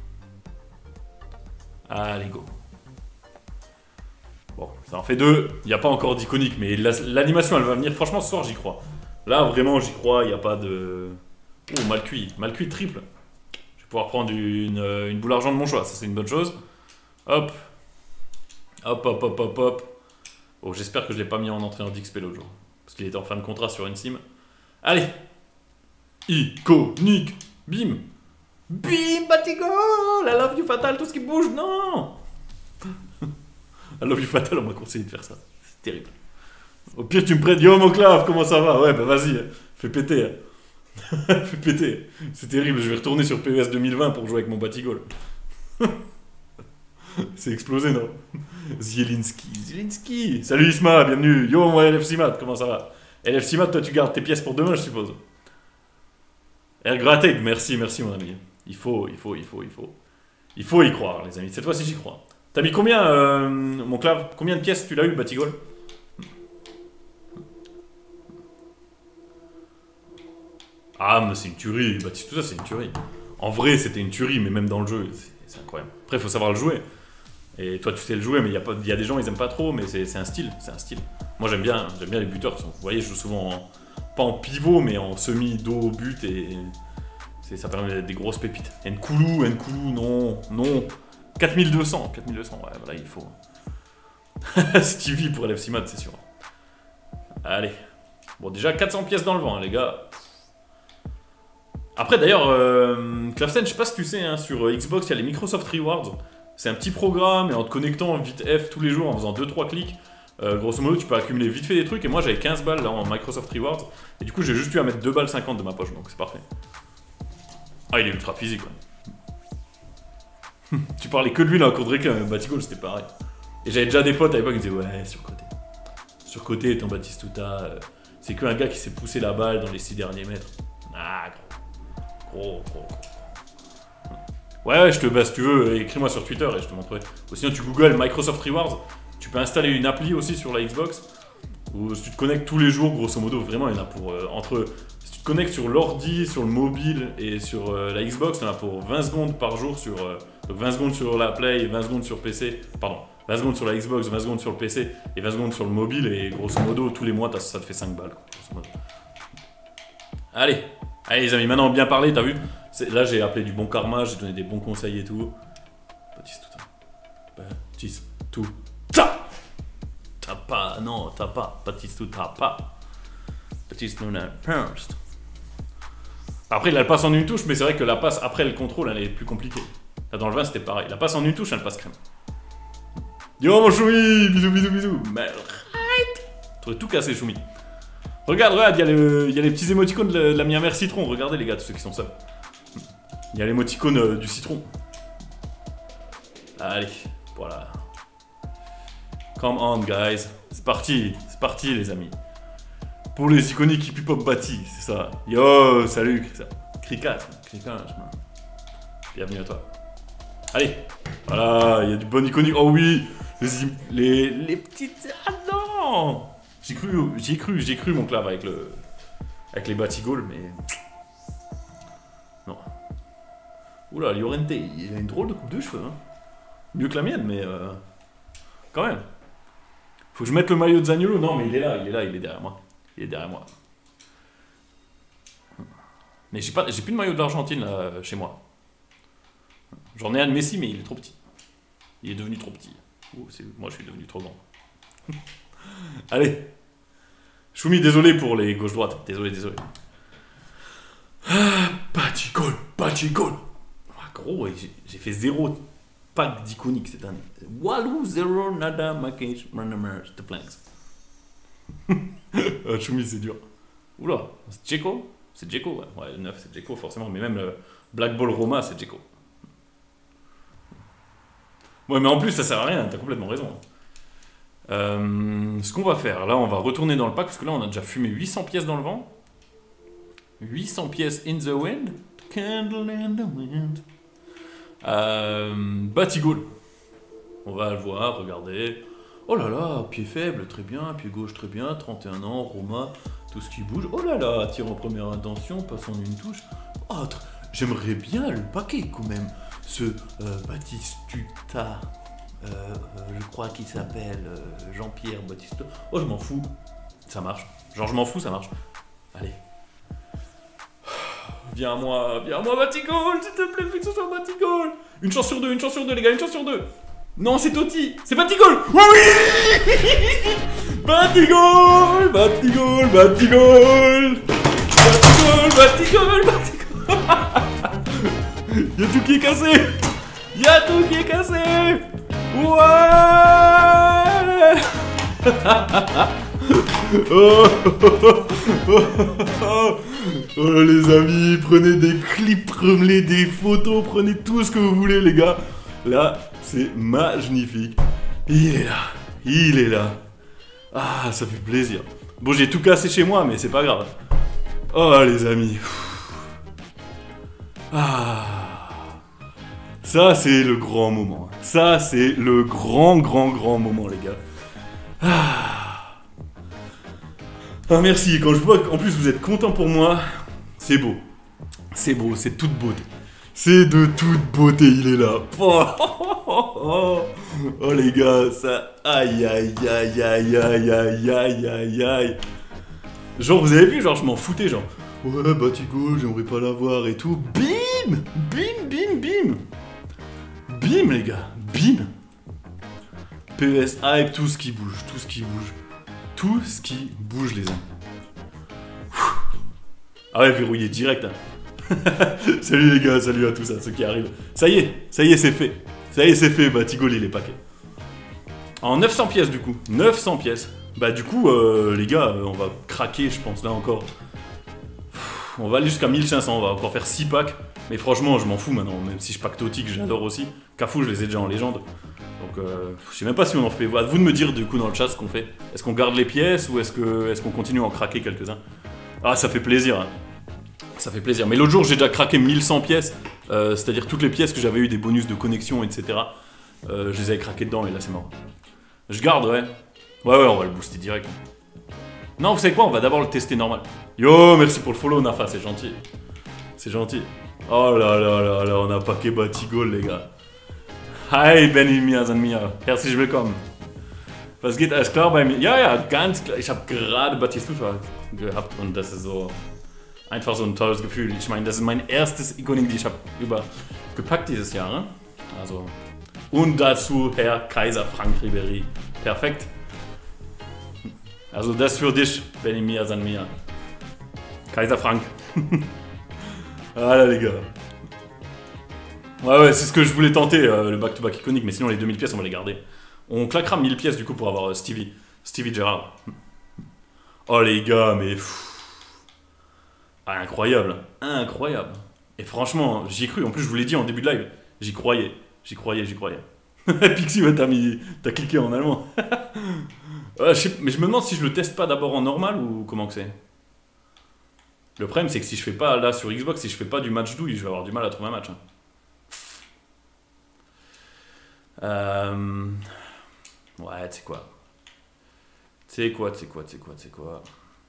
Allez, go. Bon, ça en fait deux. Il n'y a pas encore d'iconique, mais l'animation, elle va venir. Franchement, ce soir, j'y crois. Là, vraiment, j'y crois. Il n'y a pas de... Oh, mal cuit. Mal cuit triple. Je vais pouvoir prendre une, une boule argent de mon choix. Ça, c'est une bonne chose. Hop. Hop, hop, hop, hop, hop. Oh, j'espère que je ne l'ai pas mis en entrée en D X P l'autre jour. Parce qu'il était en fin de contrat sur une sim. Allez. Iconique. Bim. Bim, Batigol. I love you, Fatal. Tout ce qui bouge. Non. I love you, Fatal, on m'a conseillé de faire ça. C'est terrible. Au pire, tu me prêtes Yo, Moclave, comment ça va? Ouais, bah vas-y, fais péter. Fait péter. C'est terrible, je vais retourner sur P E S deux mille vingt pour jouer avec mon Batigol. C'est explosé, non? Zielinski, Zielinski. Salut Isma, bienvenue. Yo, moi L F C Mat, comment ça va? L F C Mat, toi tu gardes tes pièces pour demain, je suppose. Air Gratted, merci, merci mon ami. Il faut, il faut, il faut, il faut. Il faut y croire, les amis. Cette fois-ci, j'y crois. T'as mis combien, euh, mon clave? Combien de pièces tu l'as eu, Batigol? Ah, mais c'est une tuerie. Baptiste, tout ça, c'est une tuerie. En vrai, c'était une tuerie, mais même dans le jeu, c'est incroyable. Après, il faut savoir le jouer. Et toi, tu sais le jouer, mais il y, a pas- y a des gens, ils aiment pas trop, mais c'est un style. C'est un style. Moi, j'aime bien, j'aime bien les buteurs. Qui sont, vous voyez, je joue souvent, en, pas en pivot, mais en semi-dos au but. Et ça permet d'être des grosses pépites. Nkoulou, Nkoulou, non, non. quatre mille deux cents, quatre mille deux cents, ouais, voilà, il faut. Stevie pour L F C Mat, c'est sûr. Allez. Bon, déjà, quatre cents pièces dans le vent, hein, les gars. Après, d'ailleurs, euh, Clavsen, je sais pas si tu sais, hein, sur Xbox, il y a les Microsoft Rewards. C'est un petit programme, et en te connectant vite F tous les jours, en faisant deux trois clics, euh, grosso modo, tu peux accumuler vite fait des trucs. Et moi, j'avais quinze balles là en Microsoft Rewards. Et du coup, j'ai juste eu à mettre deux balles cinquante de ma poche, donc c'est parfait. Ah, il est ultra physique, ouais. Tu parlais que de lui là en cours de récré, hein, Batigol, c'était pareil. Et j'avais déjà des potes à l'époque qui me disaient ouais, surcoté. Surcoté, ton Batistuta, euh, c'est qu'un gars qui s'est poussé la balle dans les six derniers mètres. Ah, gros. Gros, gros, gros. Ouais, ouais, je te base si tu veux, écris-moi sur Twitter et je te montrerai. Ou sinon, tu googles Microsoft Rewards, tu peux installer une appli aussi sur la Xbox, où si tu te connectes tous les jours, grosso modo, vraiment, il y en a pour euh, entre. Si tu te connectes sur l'ordi, sur le mobile et sur euh, la Xbox, il y en a pour vingt secondes par jour sur. Euh, donc vingt secondes sur la Play, vingt secondes sur P C, pardon, vingt secondes sur la Xbox, vingt secondes sur le P C et vingt secondes sur le mobile, et grosso modo, tous les mois, ça te fait cinq balles. Grosso modo. Allez, allez les amis, maintenant bien parlé, t'as vu? Là j'ai appelé du bon karma, j'ai donné des bons conseils et tout. Baptiste tout. Baptiste tout. T'as T'as pas, non, t'as pas. Baptiste tout, t'as pas. Baptiste non, first. Après il a le passe en une touche, mais c'est vrai que la passe après le contrôle, elle est plus compliquée. Là dans le vingt c'était pareil, la passe en une touche, elle passe crème. Yo mon Choumi, bisous bisous bisous. Mais t'aurais tout cassé Choumi. Regarde, regarde, il y, le, y a les petits émoticônes de la, de la mienne mère citron. Regardez les gars, tous ceux qui sont seuls. Il y a l'émoticône euh, du citron. Allez, voilà. Come on, guys. C'est parti, c'est parti, les amis. Pour les iconiques hip hop bâtis, c'est ça. Yo, salut, Cricat. Cricat, bienvenue à toi. Allez, voilà, il y a du bon iconique. Oh oui, les, les, les petites. Ah non! J'ai cru, j'ai cru, j'ai cru mon clave avec le, avec les Batigol, mais non. Oula, Llorente, il a une drôle de coupe de cheveux, hein. Mieux que la mienne, mais euh, quand même. Faut que je mette le maillot de Zaniolo. Non, mais il est là, il est là, il est derrière moi. Il est derrière moi. Mais j'ai pas, j'ai plus de maillot de l'Argentine là, chez moi. J'en ai un de Messi, mais il est trop petit. Il est devenu trop petit. Oh, moi, je suis devenu trop grand. Allez. Choumi, désolé pour les gauche-droite. Désolé, désolé. Ah, Batigol, Batigol. Ah, gros, j'ai fait zéro pack d'iconique cette année. Walou, zéro, nada, maquage, runner, the flanks. Ah, Choumi, c'est dur. Oula, c'est Djeko? C'est Djeko, ouais. Ouais, le neuf, c'est Djeko, forcément. Mais même le Black Ball Roma, c'est Djeko. Ouais, mais en plus, ça sert à rien. T'as complètement raison. Euh, ce qu'on va faire, là on va retourner dans le pack parce que là on a déjà fumé huit cents pièces dans le vent. huit cents pièces in the wind. Candle in the wind. Euh, Batigol. On va le voir, regardez. Oh là là, pied faible, très bien. Pied gauche, très bien. trente et un ans, Roma, tout ce qui bouge. Oh là là, tir en première intention, passe en une touche. Oh, j'aimerais bien le paquet quand même. Ce euh, Batistuta. Euh, euh, je crois qu'il s'appelle euh, Jean-Pierre Baptiste. Oh, je m'en fous. Ça marche. Genre, je m'en fous, ça marche. Allez. Viens à moi, viens à moi, Batigol, s'il te plaît, fais que ce soit Batigol. Une chance sur deux, une chance sur deux, les gars, une chance sur deux. Non, c'est Totti. C'est Batigol. Oui, oui. Batigol, Batigol, Batigol. Batigol, Batigol, Batigol. Y'a tout qui est cassé. Y'a tout qui est cassé. Ouais. Oh, oh, oh, oh, oh. Oh les amis, prenez des clips, prenez des photos, prenez tout ce que vous voulez les gars. Là, c'est magnifique. Il est là, il est là. Ah, ça fait plaisir. Bon, j'ai tout cassé chez moi, mais c'est pas grave. Oh les amis. Ah. Ça, c'est le grand moment. Ça, c'est le grand, grand, grand moment, les gars. Ah. Ah, merci. Quand je vois qu'en plus vous êtes contents pour moi, c'est beau. C'est beau, c'est toute beauté. C'est de toute beauté, il est là. Oh, oh, oh, oh. Oh, les gars, ça... Aïe, aïe, aïe, aïe, aïe, aïe, aïe, aïe, aïe. Genre, vous avez vu, genre, je m'en foutais, genre... Ouais, Batigol, j'aimerais pas l'avoir et tout. Bim. Bim, bim, bim. Bim, les gars. Bim. P S Hype, tout ce qui bouge, tout ce qui bouge. Tout ce qui bouge, les amis. Ah ouais, verrouillé direct, hein. Salut les gars, salut à tous, à ceux qui arrivent. Ça y est, ça y est, c'est fait. Ça y est, c'est fait, Batigol, il est paquet. En neuf cents pièces, du coup. neuf cents pièces. Bah, du coup, euh, les gars, on va craquer, je pense, là encore. On va aller jusqu'à mille cinq cents, on va encore faire six packs. Mais franchement, je m'en fous maintenant, même si je pack Toti, que j'adore aussi. Cafou, je les ai déjà en légende. Donc, euh, je sais même pas si on en fait. À vous de me dire, du coup, dans le chat, ce qu'on fait. Est-ce qu'on garde les pièces ou est-ce que, est-ce qu'on continue à en craquer quelques-uns? Ah, ça fait plaisir, hein. Ça fait plaisir. Mais l'autre jour, j'ai déjà craqué mille cent pièces. Euh, C'est-à-dire toutes les pièces que j'avais eu, des bonus de connexion, et cetera. Euh, je les avais craquées dedans et là, c'est mort. Je garde, ouais. Ouais, ouais, on va le booster direct. Non, vous savez quoi? On va d'abord le tester normal. Yo, merci pour le follow, Nafa, c'est gentil. C'est gentil. Oh là là là là, on a paquet Batigol, les gars. Hi, Benny, Mias und Mia. Herzlich willkommen. Was geht, alles klar bei mir? Ja, ja, ganz klar. Ich habe gerade Batistuta gehabt und das ist so einfach so ein tolles Gefühl. Ich meine, das ist mein erstes Iconing, die ich habe über gepackt dieses Jahr, ne? Also, und dazu Herr Kaiser Frank Ribéry. Perfekt. Also das für dich, Benny, Mias und Mia. Kaiser Frank. Ah là les gars. Ouais ouais, c'est ce que je voulais tenter, euh, le back-to-back iconique, mais sinon les deux mille pièces on va les garder. On claquera mille pièces du coup pour avoir euh, Stevie. Stevie Gerrard. Oh les gars, mais... Pff. Ah, incroyable. Incroyable. Et franchement, j'y ai cru. En plus, je vous l'ai dit en début de live. J'y croyais. J'y croyais, j'y croyais. Pixie, ouais, t'as mis... T'as cliqué en allemand. Ouais, je sais... Mais je me demande si je le teste pas d'abord en normal ou comment que c'est. Le problème, c'est que si je fais pas, là, sur Xbox, si je fais pas du match douille, je vais avoir du mal à trouver un match. Hein. Euh... Ouais, tu sais quoi. Tu sais quoi, tu sais quoi, tu sais quoi, tu sais quoi.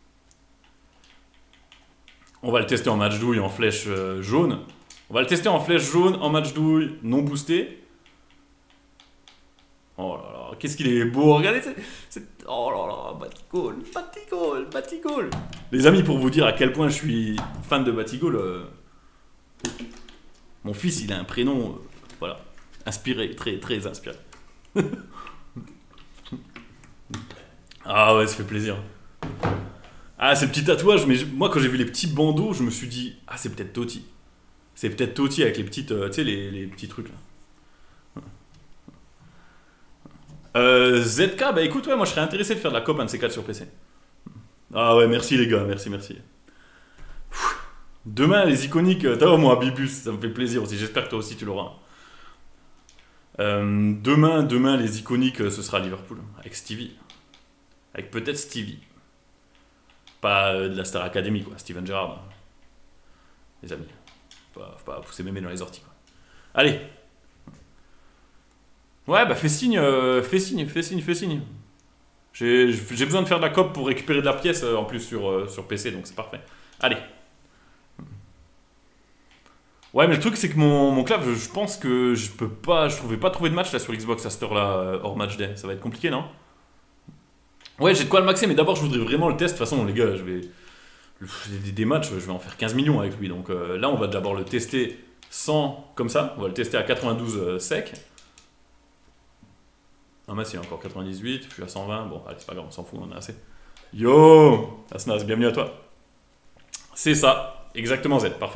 On va le tester en match douille en flèche euh, jaune. On va le tester en flèche jaune, en match douille non boosté. Oh là là, qu'est-ce qu'il est beau, regardez, c'est... Oh là là, Batigol, Batigol, Batigol. Les amis, pour vous dire à quel point je suis fan de Batigol, euh, mon fils, il a un prénom, euh, voilà, inspiré, très, très inspiré. Ah ouais, ça fait plaisir. Ah, ces petits tatouages, mais je, moi, quand j'ai vu les petits bandeaux, je me suis dit, ah, c'est peut-être Toti. C'est peut-être Toti avec les petites, euh, tu sais, les, les petits trucs, là. Euh, Z K, bah écoute, ouais, moi je serais intéressé de faire de la coop un de ces quatre sur P C. Ah ouais, merci les gars, merci, merci. Demain, les iconiques, t'as au moins Bibus, ça me fait plaisir aussi, j'espère que toi aussi tu l'auras. Euh, demain, demain, les iconiques, ce sera Liverpool, avec Stevie. Avec peut-être Stevie. Pas euh, de la Star Academy, quoi, Steven Gerrard. Les amis, faut pas, faut pas pousser mémé dans les orties, quoi. Allez. Ouais, bah fais signe, euh, fais signe, fais signe, fais signe. J'ai besoin de faire de la coop pour récupérer de la pièce euh, en plus sur, euh, sur P C, donc c'est parfait. Allez. Ouais, mais le truc c'est que mon, mon clav, je, je pense que je peux pas, je trouvais pas trouver de match là sur Xbox à cette heure-là, euh, hors match day. Ça va être compliqué, non? Ouais, j'ai de quoi le maxer, mais d'abord je voudrais vraiment le test. De toute façon, les gars, je vais... Des, des matchs, je vais en faire quinze millions avec lui. Donc euh, là, on va d'abord le tester sans, comme ça. On va le tester à quatre-vingt-douze euh, sec. Ah mais c'est encore quatre-vingt-dix-huit, je suis à cent vingt, bon allez c'est pas grave, on s'en fout, on a assez. Yo Asnas, bienvenue à toi. C'est ça, exactement Z, parfait.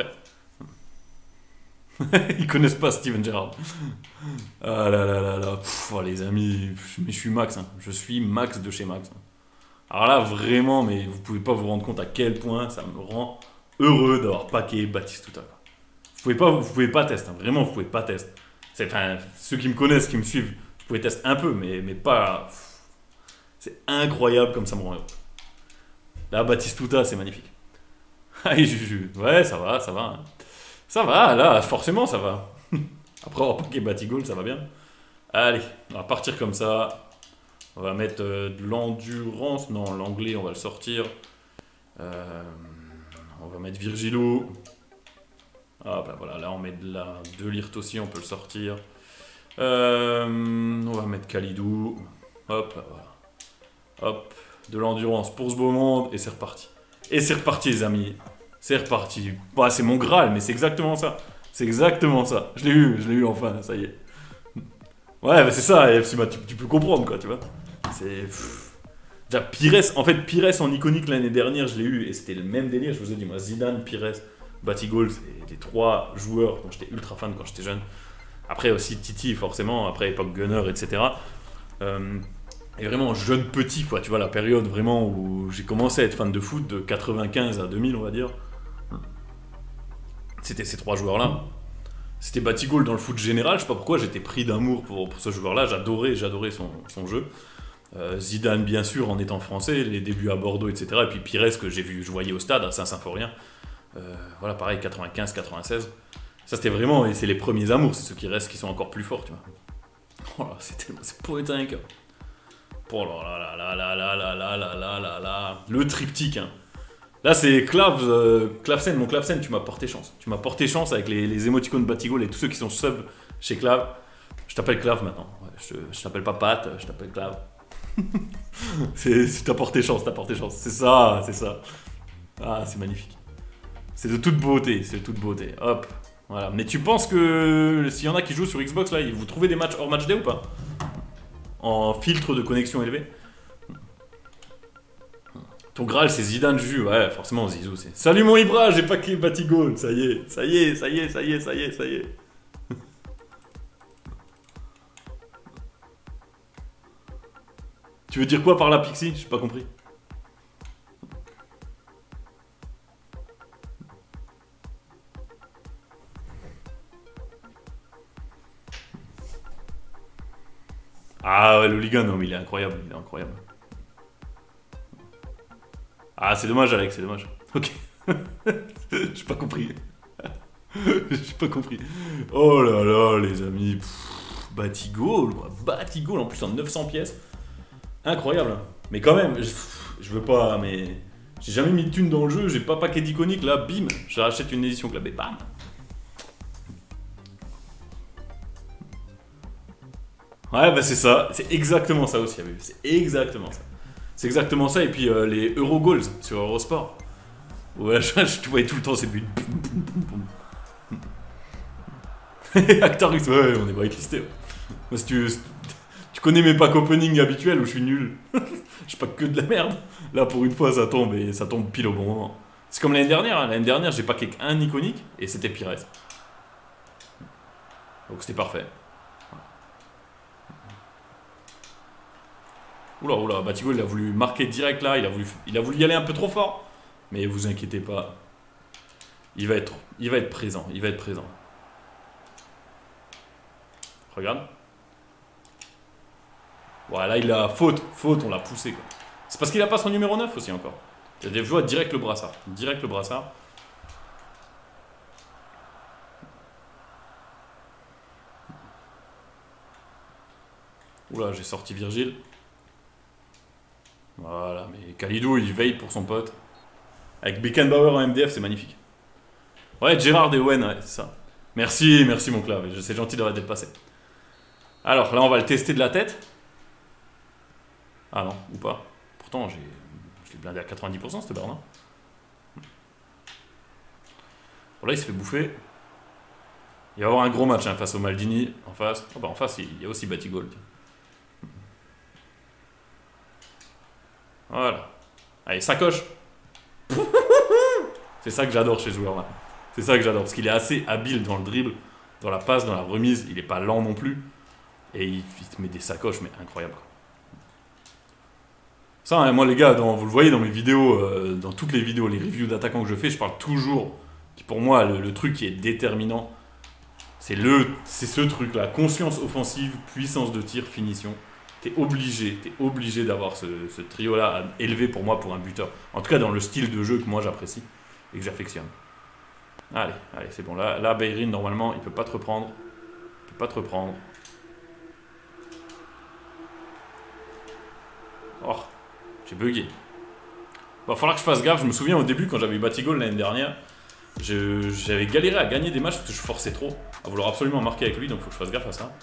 Ils connaissent pas Steven Gerrard. Ah là là là là, pff, oh, les amis, mais je suis max, hein. Je suis max de chez max. Hein. Alors là vraiment, mais vous pouvez pas vous rendre compte à quel point ça me rend heureux d'avoir packé Batistuta. Vous pouvez pas, vous pouvez pas tester, hein. Vraiment, vous pouvez pas tester. Enfin, ceux qui me connaissent, qui me suivent, vous pouvez tester un peu, mais, mais pas. C'est incroyable comme ça me rend heureux. Là, Batistuta, c'est magnifique. Allez, Juju. Ouais, ça va, ça va. Hein. Ça va, là, forcément, ça va. Après avoir packé Batigol, ça va bien. Allez, on va partir comme ça. On va mettre euh, de l'endurance. Non, l'anglais, on va le sortir. Euh, on va mettre Virgilou. Hop, là, voilà, là, on met de la de l'Irt aussi, on peut le sortir. Euh, on va mettre Kalidou. Hop, là, voilà. Hop, de l'endurance pour ce beau monde, et c'est reparti. Et c'est reparti, les amis. C'est reparti. Bah, c'est mon Graal, mais c'est exactement ça. C'est exactement ça. Je l'ai eu, je l'ai eu enfin, ça y est. Ouais, bah c'est ça, F C, bah, tu, tu peux comprendre, quoi, tu vois. C'est. Déjà, Pires, en fait, Pires en iconique l'année dernière, je l'ai eu, et c'était le même délire. Je vous ai dit, moi, Zidane, Pires, Batigol, c'est les trois joueurs dont j'étais ultra fan quand j'étais jeune. Après aussi Titi, forcément, après époque Gunner, et cetera. Euh, et vraiment jeune petit, quoi, tu vois, la période vraiment où j'ai commencé à être fan de foot, de quatre-vingt-quinze à deux mille, on va dire. C'était ces trois joueurs-là. C'était Batigol dans le foot général, je sais pas pourquoi, j'étais pris d'amour pour, pour ce joueur-là, j'adorais, j'adorais son, son jeu. Euh, Zidane, bien sûr, en étant français, les débuts à Bordeaux, et cetera. Et puis Pires, que j'ai vu, je voyais au stade à Saint-Symphorien. Euh, voilà, pareil, quatre-vingt-quinze quatre-vingt-seize. Ça, c'était vraiment, et c'est les premiers amours, c'est ceux qui restent qui sont encore plus forts, tu vois. Oh là, c'est tellement, c'est poétin, cœur. Oh là là là là là là là là là là là. Le triptyque, hein. Là, c'est Clav, euh, Clavsen, mon Clavsen, tu m'as porté chance. Tu m'as porté chance avec les, les émoticônes Batigol et tous ceux qui sont sub chez Clav. Je t'appelle Clav maintenant. Ouais, je, je t'appelle pas Pat, je t'appelle Clav. c'est, t'as porté chance, t'as porté chance. C'est ça, c'est ça. Ah, c'est magnifique. C'est de toute beauté, c'est de toute beauté. Hop, voilà. Mais tu penses que s'il y en a qui jouent sur Xbox, là, vous trouvez des matchs hors match day ou pas? En filtre de connexion élevé? Ton Graal, c'est Zidane Juju. Ouais, forcément, Zizou, c'est... Salut mon Ibra, j'ai packé Batigol. Ça y est, ça y est, ça y est, ça y est, ça y est, ça y est. Tu veux dire quoi par là, Pixie? J'ai pas compris. Ah ouais, le Liga, non, mais il est incroyable, il est incroyable. Ah, c'est dommage, Alex, c'est dommage. Ok. J'ai pas compris. J'ai pas compris. Oh là là, les amis. Pff, Batigol, quoi. Batigol, en plus en neuf cents pièces. Incroyable. Hein. Mais quand même, je, je veux pas, mais... J'ai jamais mis de thunes dans le jeu, j'ai pas paquet d'iconique, là, bim. Je rachète une édition club et bam. Ouais, bah c'est ça. C'est exactement ça aussi, c'est exactement ça. C'est exactement ça, et puis euh, les Eurogoals sur Eurosport. Ouais, je, je, tu voyais tout le temps ces buts. Actarus, ouais, on est whitelisté. Ouais. Si tu, tu connais mes packs opening habituels où je suis nul. Je pas que de la merde. Là, pour une fois, ça tombe, et ça tombe pile au bon moment. C'est comme l'année dernière. Hein. L'année dernière, j'ai packé un iconique, et c'était Pires. Donc c'était parfait. Oula, oula, Batigol, il a voulu marquer direct là, il a voulu, il a voulu y aller un peu trop fort. Mais vous inquiétez pas, il va être, il va être présent, il va être présent. Regarde. Voilà, il a faute, faute, on l'a poussé quoi. C'est parce qu'il a pas son numéro neuf aussi encore. Il a des joueurs direct le brassard, direct le brassard. Oula, j'ai sorti Virgile. Voilà, mais Kalidou, il veille pour son pote. Avec Beckenbauer en M D F, c'est magnifique. Ouais, Gérard et Owen, ouais, c'est ça. Merci, merci mon Clav, c'est gentil d'avoir été passé. Alors, là, on va le tester de la tête. Ah non, ou pas. Pourtant, j'ai, je l'ai blindé à quatre-vingt-dix pour cent, cette barre, non? Bon, là, il se fait bouffer. Il va y avoir un gros match hein, face au Maldini, en face. Oh, bah, en face, il y a aussi Batigol. Voilà. Allez, sacoche. C'est ça que j'adore chez ce joueur-là. C'est ça que j'adore, parce qu'il est assez habile dans le dribble, dans la passe, dans la remise. Il est pas lent non plus. Et il, il te met des sacoches, mais incroyables. Ça, hein, moi les gars, dans, vous le voyez dans mes vidéos, euh, dans toutes les vidéos, les reviews d'attaquants que je fais, je parle toujours, qui pour moi, le, le truc qui est déterminant, c'est le, c'est ce truc-là, conscience offensive, puissance de tir, finition. T'es obligé, t'es obligé d'avoir ce, ce trio-là élevé pour moi pour un buteur. En tout cas dans le style de jeu que moi j'apprécie et que j'affectionne. Allez, allez, c'est bon. Là, là Bellerin, normalement, il peut pas te reprendre. Il peut pas te reprendre. Oh, j'ai bugué. Va falloir que je fasse gaffe. Je me souviens au début, quand j'avais eu Batigol l'année dernière, j'avais galéré à gagner des matchs parce que je forçais trop à vouloir absolument marquer avec lui, donc il faut que je fasse gaffe à ça.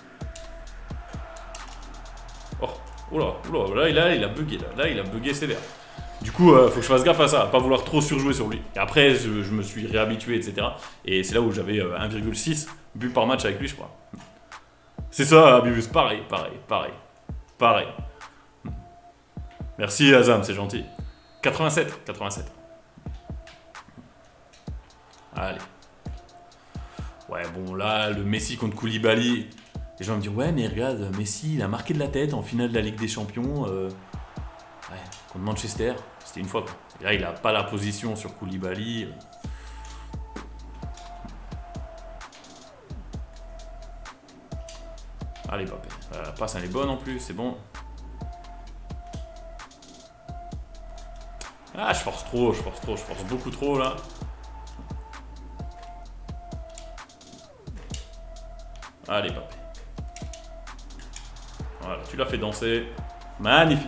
Oh, oula, oula, là, là il a bugué, là, là il a bugué sévère. Du coup, euh, faut que je fasse gaffe à ça, à pas vouloir trop surjouer sur lui. Et après, je, je me suis réhabitué, et cetera. Et c'est là où j'avais euh, un virgule six buts par match avec lui, je crois. C'est ça, Abibus, pareil, pareil, pareil, pareil. Merci Azam, c'est gentil. quatre-vingt-sept, quatre-vingt-sept. Allez. Ouais, bon, là, le Messi contre Koulibaly. Les gens me disent, ouais, mais regarde, Messi, il a marqué de la tête en finale de la Ligue des Champions. Euh... Ouais, contre Manchester, c'était une fois. Quoi. Et là, il n'a pas la position sur Koulibaly. Allez, Mbappé. La passe, elle est bonne en plus, c'est bon. Ah, je force trop, je force trop, je force beaucoup trop là. Allez, Mbappé. Voilà, tu l'as fait danser. Magnifique.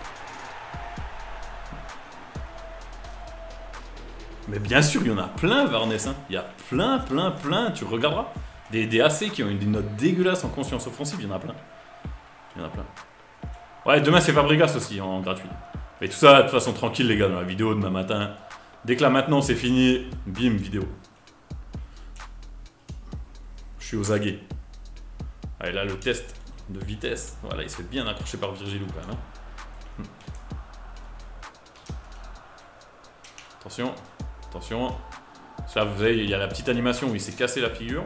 Mais bien sûr, il y en a plein, Varnes. Hein. Il y a plein, plein, plein. Tu regarderas. Des, des A C qui ont une des notes dégueulasses en conscience offensive, il y en a plein. Il y en a plein. Ouais, demain, c'est Fabregas aussi, en gratuit. Et tout ça, de toute façon, tranquille, les gars, dans la vidéo demain matin. Dès que là, maintenant, c'est fini, bim, vidéo. Je suis aux aguets. Allez, là, le test de vitesse. Voilà, il se fait bien accrocher par Virgilou, quand même. Hein. Attention, attention. Là, vous voyez, il y a la petite animation où il s'est cassé la figure.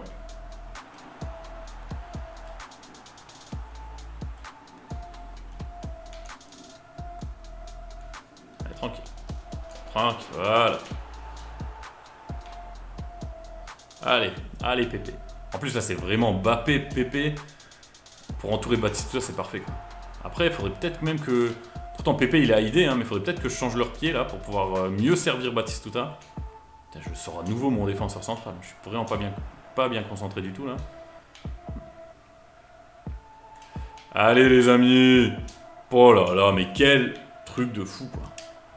Allez, tranquille. Tranquille, voilà. Allez, allez, Pépé. En plus, là, c'est vraiment Mbappé, Pépé. Pour entourer Batistuta, c'est parfait. Quoi. Après, il faudrait peut-être même que... Pourtant, Pépé, il a idée, hein, mais il faudrait peut-être que je change leur pied, là, pour pouvoir mieux servir Batistuta. Putain, je sors à nouveau mon défenseur central. Je suis vraiment pas bien, pas bien concentré du tout, là. Allez, les amis. Oh là là, mais quel truc de fou, quoi.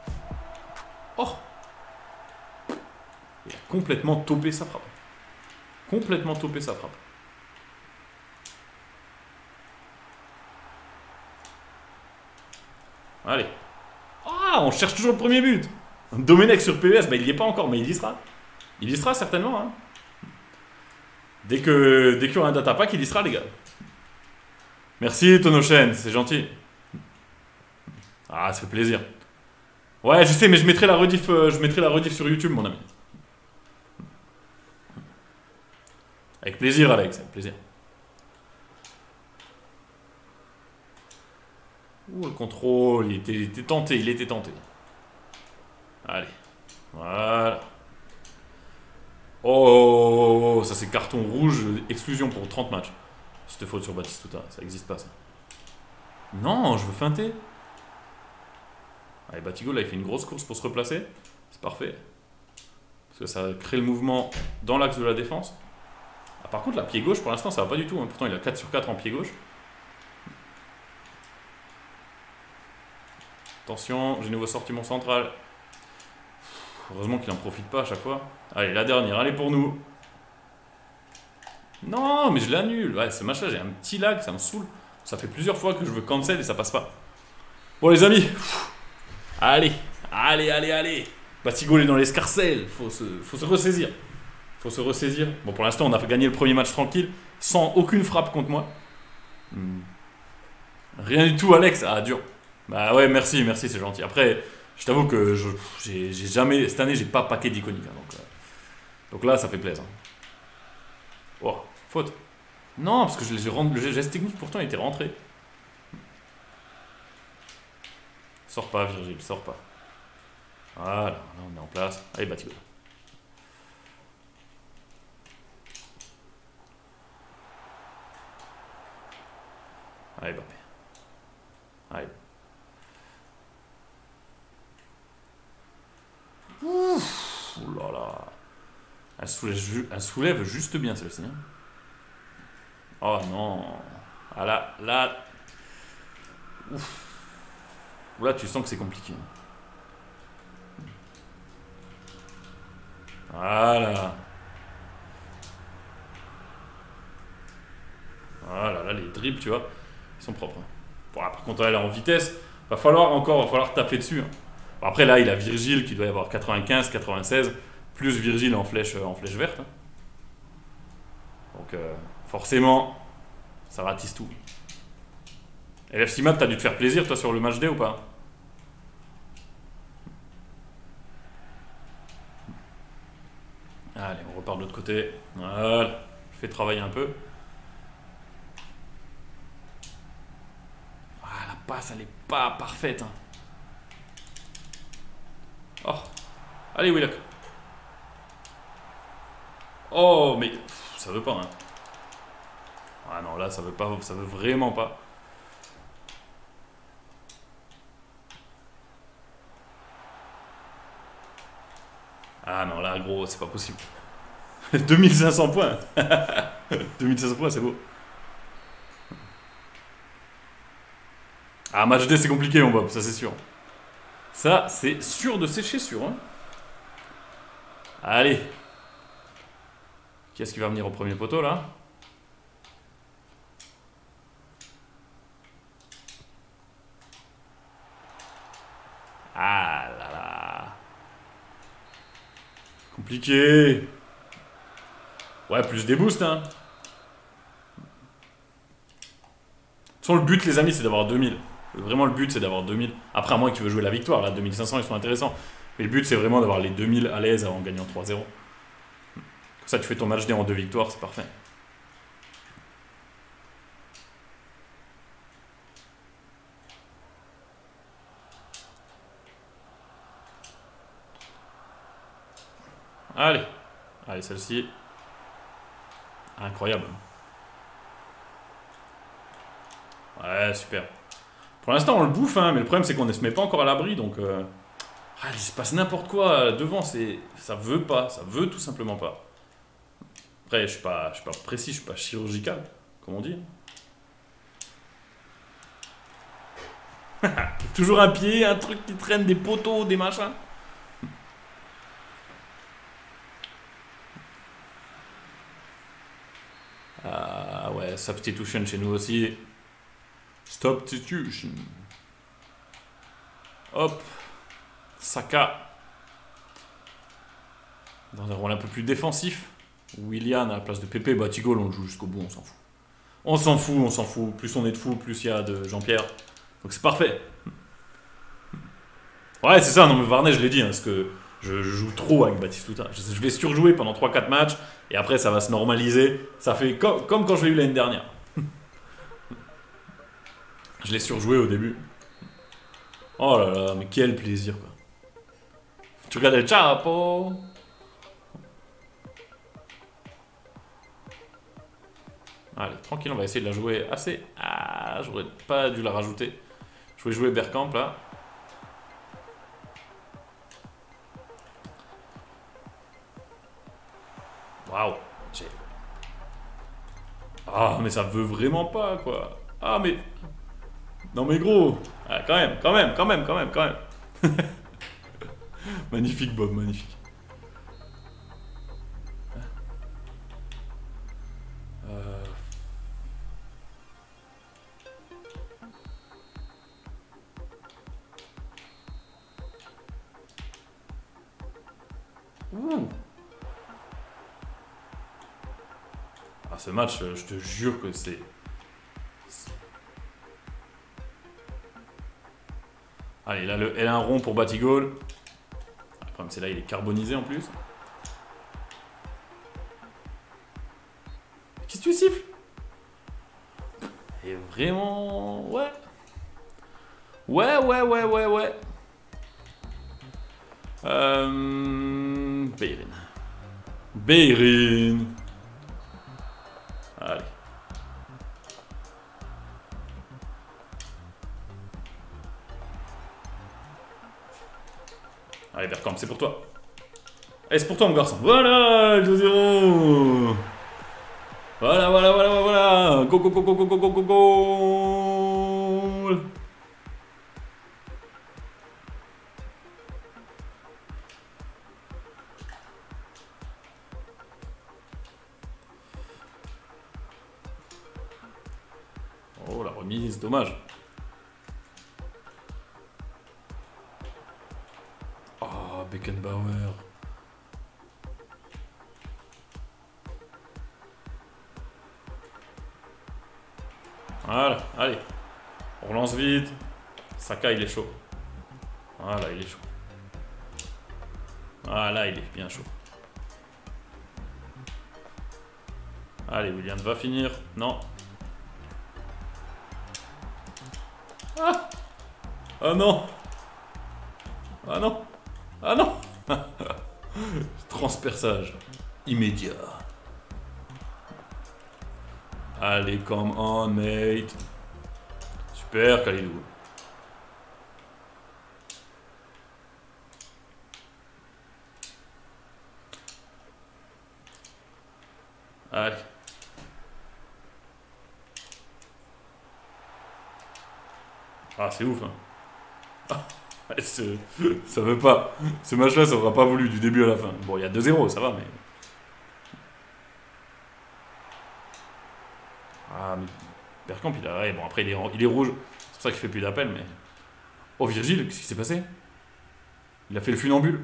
Oh. Il a complètement topé sa frappe. Complètement topé sa frappe. Allez. Ah, on cherche toujours le premier but. Domenech sur P E S, bah, il n'y est pas encore, mais il y sera. Il y sera certainement. Hein. Dès que dès qu'il y aura un data pack, il y sera, les gars. Merci, Tonochen, c'est gentil. Ah, ça fait plaisir. Ouais, je sais, mais je mettrai la rediff, euh, je mettrai la rediff sur YouTube, mon ami. Avec plaisir, Alex, avec plaisir. Ouh, le contrôle, il était, il était tenté, il était tenté. Allez, voilà. Oh, oh, oh, oh, ça c'est carton rouge, exclusion pour trente matchs. C'était faute sur Batistuta, ça n'existe pas ça. Non, je veux feinter. Allez, Batigol, là il fait une grosse course pour se replacer. C'est parfait. Parce que ça crée le mouvement dans l'axe de la défense. Ah, par contre, la pied gauche, pour l'instant, ça va pas du tout. Hein. Pourtant, il a quatre sur quatre en pied gauche. Attention, j'ai nouveau sorti mon central. Heureusement qu'il en profite pas à chaque fois. Allez, la dernière, allez pour nous. Non, mais je l'annule. Ouais, ce match-là, j'ai un petit lag, ça me saoule. Ça fait plusieurs fois que je veux cancel et ça passe pas. Bon, les amis. Allez, allez, allez, allez. Batigol est dans l'escarcelle. Faut se, faut se ressaisir. Faut se ressaisir. Bon, pour l'instant, on a gagné le premier match tranquille, sans aucune frappe contre moi. Hmm. Rien du tout, Alex. Ah, dur. Bah ouais, merci, merci, c'est gentil. Après, je t'avoue que j'ai jamais, cette année, j'ai pas paquet d'iconique. Hein, donc, euh, donc là, ça fait plaisir. Oh, faute. Non, parce que je, je, le geste technique, pourtant, il était rentré. Sors pas, Virgile, sors pas. Voilà, là on est en place. Allez, Batigol. Allez, Mbappé. Allez. Ouf, oh là là. Elle soulève, elle soulève juste bien celle-ci. Hein. Oh non. Ah là, là. Ouf. Là, tu sens que c'est compliqué. Voilà. Voilà, là, les dribbles, tu vois, ils sont propres. Bon, par contre, elle est en vitesse. Va falloir encore, va falloir taper dessus. Hein. Bon, après, là, il a Virgile qui doit y avoir quatre-vingt-quinze, quatre-vingt-seize, plus Virgile en flèche, en flèche verte. Hein. Donc, euh, forcément, ça ratisse tout. Et F C Mat, t'as dû te faire plaisir, toi, sur le match D ou pas? Allez, on repart de l'autre côté. Voilà. Je fais travailler un peu. Ah, la passe, elle est pas parfaite. Hein. Oh. Allez, Willock. Oh, mais pff, ça veut pas. Hein. Ah non, là, ça veut pas. Ça veut vraiment pas. Ah non, là, gros, c'est pas possible. deux mille cinq cents points. deux mille cinq cents points, c'est beau. Ah, match D, c'est compliqué, mon Bob, ça c'est sûr. Ça, c'est sûr de sécher sûr. Hein. Allez. Qui est-ce qui va venir au premier poteau, là? Ah là là. Compliqué. Ouais, plus des boosts, hein. De toute façon, le but, les amis, c'est d'avoir deux mille. Vraiment, le but, c'est d'avoir deux mille. Après, à moins que tu veux jouer la victoire, là, deux mille cinq cents, ils sont intéressants. Mais le but, c'est vraiment d'avoir les deux mille à l'aise en gagnant trois zéro. Comme ça, tu fais ton match D en deux victoires, c'est parfait. Allez. Allez, celle-ci. Incroyable. Ouais, super. Pour l'instant, on le bouffe, hein, mais le problème, c'est qu'on ne se met pas encore à l'abri, donc... Euh... Ah, il se passe n'importe quoi devant, c'est... Ça veut pas, ça veut tout simplement pas. Après, je suis pas, je suis pas précis, je suis pas chirurgical, comme on dit. Toujours un pied, un truc qui traîne, des poteaux, des machins. Ah ouais, substitution chez nous aussi. Substitution. Hop. Saka. Dans un rôle un peu plus défensif. Willian à la place de Pépé. Batigol, on le joue jusqu'au bout, on s'en fout. On s'en fout, on s'en fout. Plus on est de fous, plus il y a de Jean-Pierre. Donc c'est parfait. Ouais, c'est ça, non mais Varney, je l'ai dit, hein, parce que je, je joue trop avec Batistuta. Je, je vais surjouer pendant trois quatre matchs, et après ça va se normaliser. Ça fait comme, comme quand je l'ai eu l'année dernière. Je l'ai surjoué au début. Oh là là, mais quel plaisir quoi. Tu regardes le chapeau. Allez, tranquille, on va essayer de la jouer assez... Ah, j'aurais pas dû la rajouter. Je vais jouer Bergkamp là. Waouh. Ah, mais ça veut vraiment pas quoi. Ah, mais... Non mais gros. Ah, quand même, quand même, quand même, quand même, quand même. Magnifique Bob, magnifique. Euh... Ouh. Ah, ce match, je te jure que c'est... Allez, là, le L un rond pour Batigol. Le problème, c'est là, il est carbonisé en plus. Qu'est-ce que tu siffles? Et vraiment... Ouais. Ouais, ouais, ouais, ouais, ouais. Euh... Beirin. Beirin. Allez. Allez, Bergkamp, c'est pour toi. Allez, c'est pour toi, mon garçon. Voilà, deux zéro. Voilà, voilà, voilà, voilà. Go, go, go, go, go, go, go, go, go. Oh, la remise, dommage. Oh, Beckenbauer. Voilà, allez. On relance vite. Saka, il est chaud. Voilà, il est chaud. Voilà, il est bien chaud. Allez, William va finir. Non. Ah, ah non. Ah non. Ah non. Transperçage. Immédiat. Allez, come on, mate. Super, Khalidou. Allez. Ah, c'est ouf, hein. Ah, ça veut pas. Ce match-là, ça aura pas voulu du début à la fin. Bon, il y a deux zéro, ça va, mais... Ah, mais... Bergkamp, il a... Ouais, bon, après, il est, il est rouge. C'est pour ça qu'il fait plus d'appel, mais... Oh, Virgile, qu'est-ce qui s'est passé? Il a fait le funambule.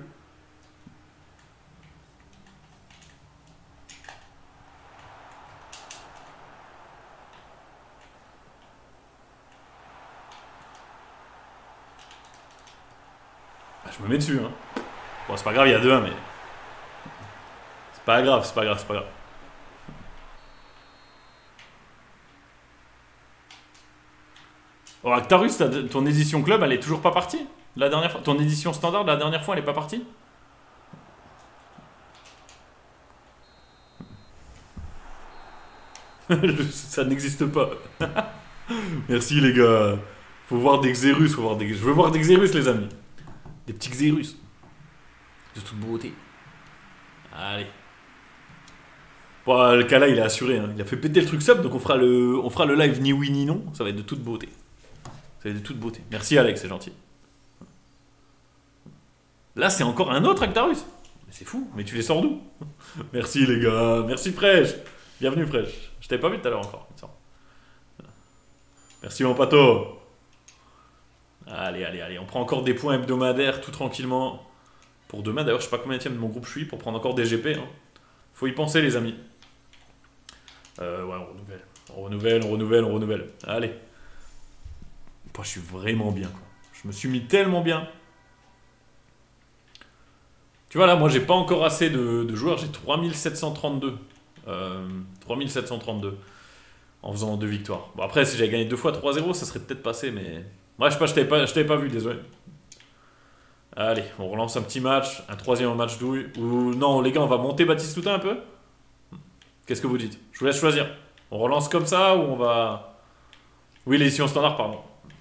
Ah, je me mets dessus, hein. Bon, c'est pas grave, il y a deux un, mais... C'est pas grave, c'est pas grave, c'est pas grave. Oh, Actarus, ton édition club, elle est toujours pas partie la dernière fois. Ton édition standard, la dernière fois, elle est pas partie? Ça n'existe pas. Merci les gars. Faut voir des Xerus, faut voir des... Je veux voir des Xerus, les amis. Des petits Xerus. De toute beauté. Allez. Bon, le cas là, il est assuré. Hein. Il a fait péter le truc sub, donc on fera le, on fera le live ni oui ni non. Ça va être de toute beauté. Ça va être de toute beauté. Merci Alex, c'est gentil. Là, c'est encore un autre Actarus. C'est fou, mais tu les sors d'où? Merci les gars. Merci Fresh. Bienvenue Fresh. Je t'avais pas vu tout à l'heure encore. Merci mon pato. Allez, allez, allez. On prend encore des points hebdomadaires tout tranquillement. Pour demain, d'ailleurs, je sais pas combien de mon groupe je suis pour prendre encore des G P. Hein. Faut y penser, les amis. Euh, ouais, on renouvelle. On renouvelle, on renouvelle, on renouvelle. Allez. Moi, je suis vraiment bien, quoi. Je me suis mis tellement bien. Tu vois, là, moi, j'ai pas encore assez de, de joueurs. J'ai trois mille sept cent trente-deux. Euh, trois mille sept cent trente-deux. En faisant deux victoires. Bon, après, si j'avais gagné deux fois trois zéro, ça serait peut-être passé, mais... Ouais, je sais pas, je t'avais pas, je t'avais pas vu, désolé. Allez, on relance un petit match, un troisième match douille. Ou non, les gars, on va monter Baptiste un peu. Qu'est-ce que vous dites? Je vous laisse choisir. On relance comme ça ou on va... Oui, l'édition standard, pardon.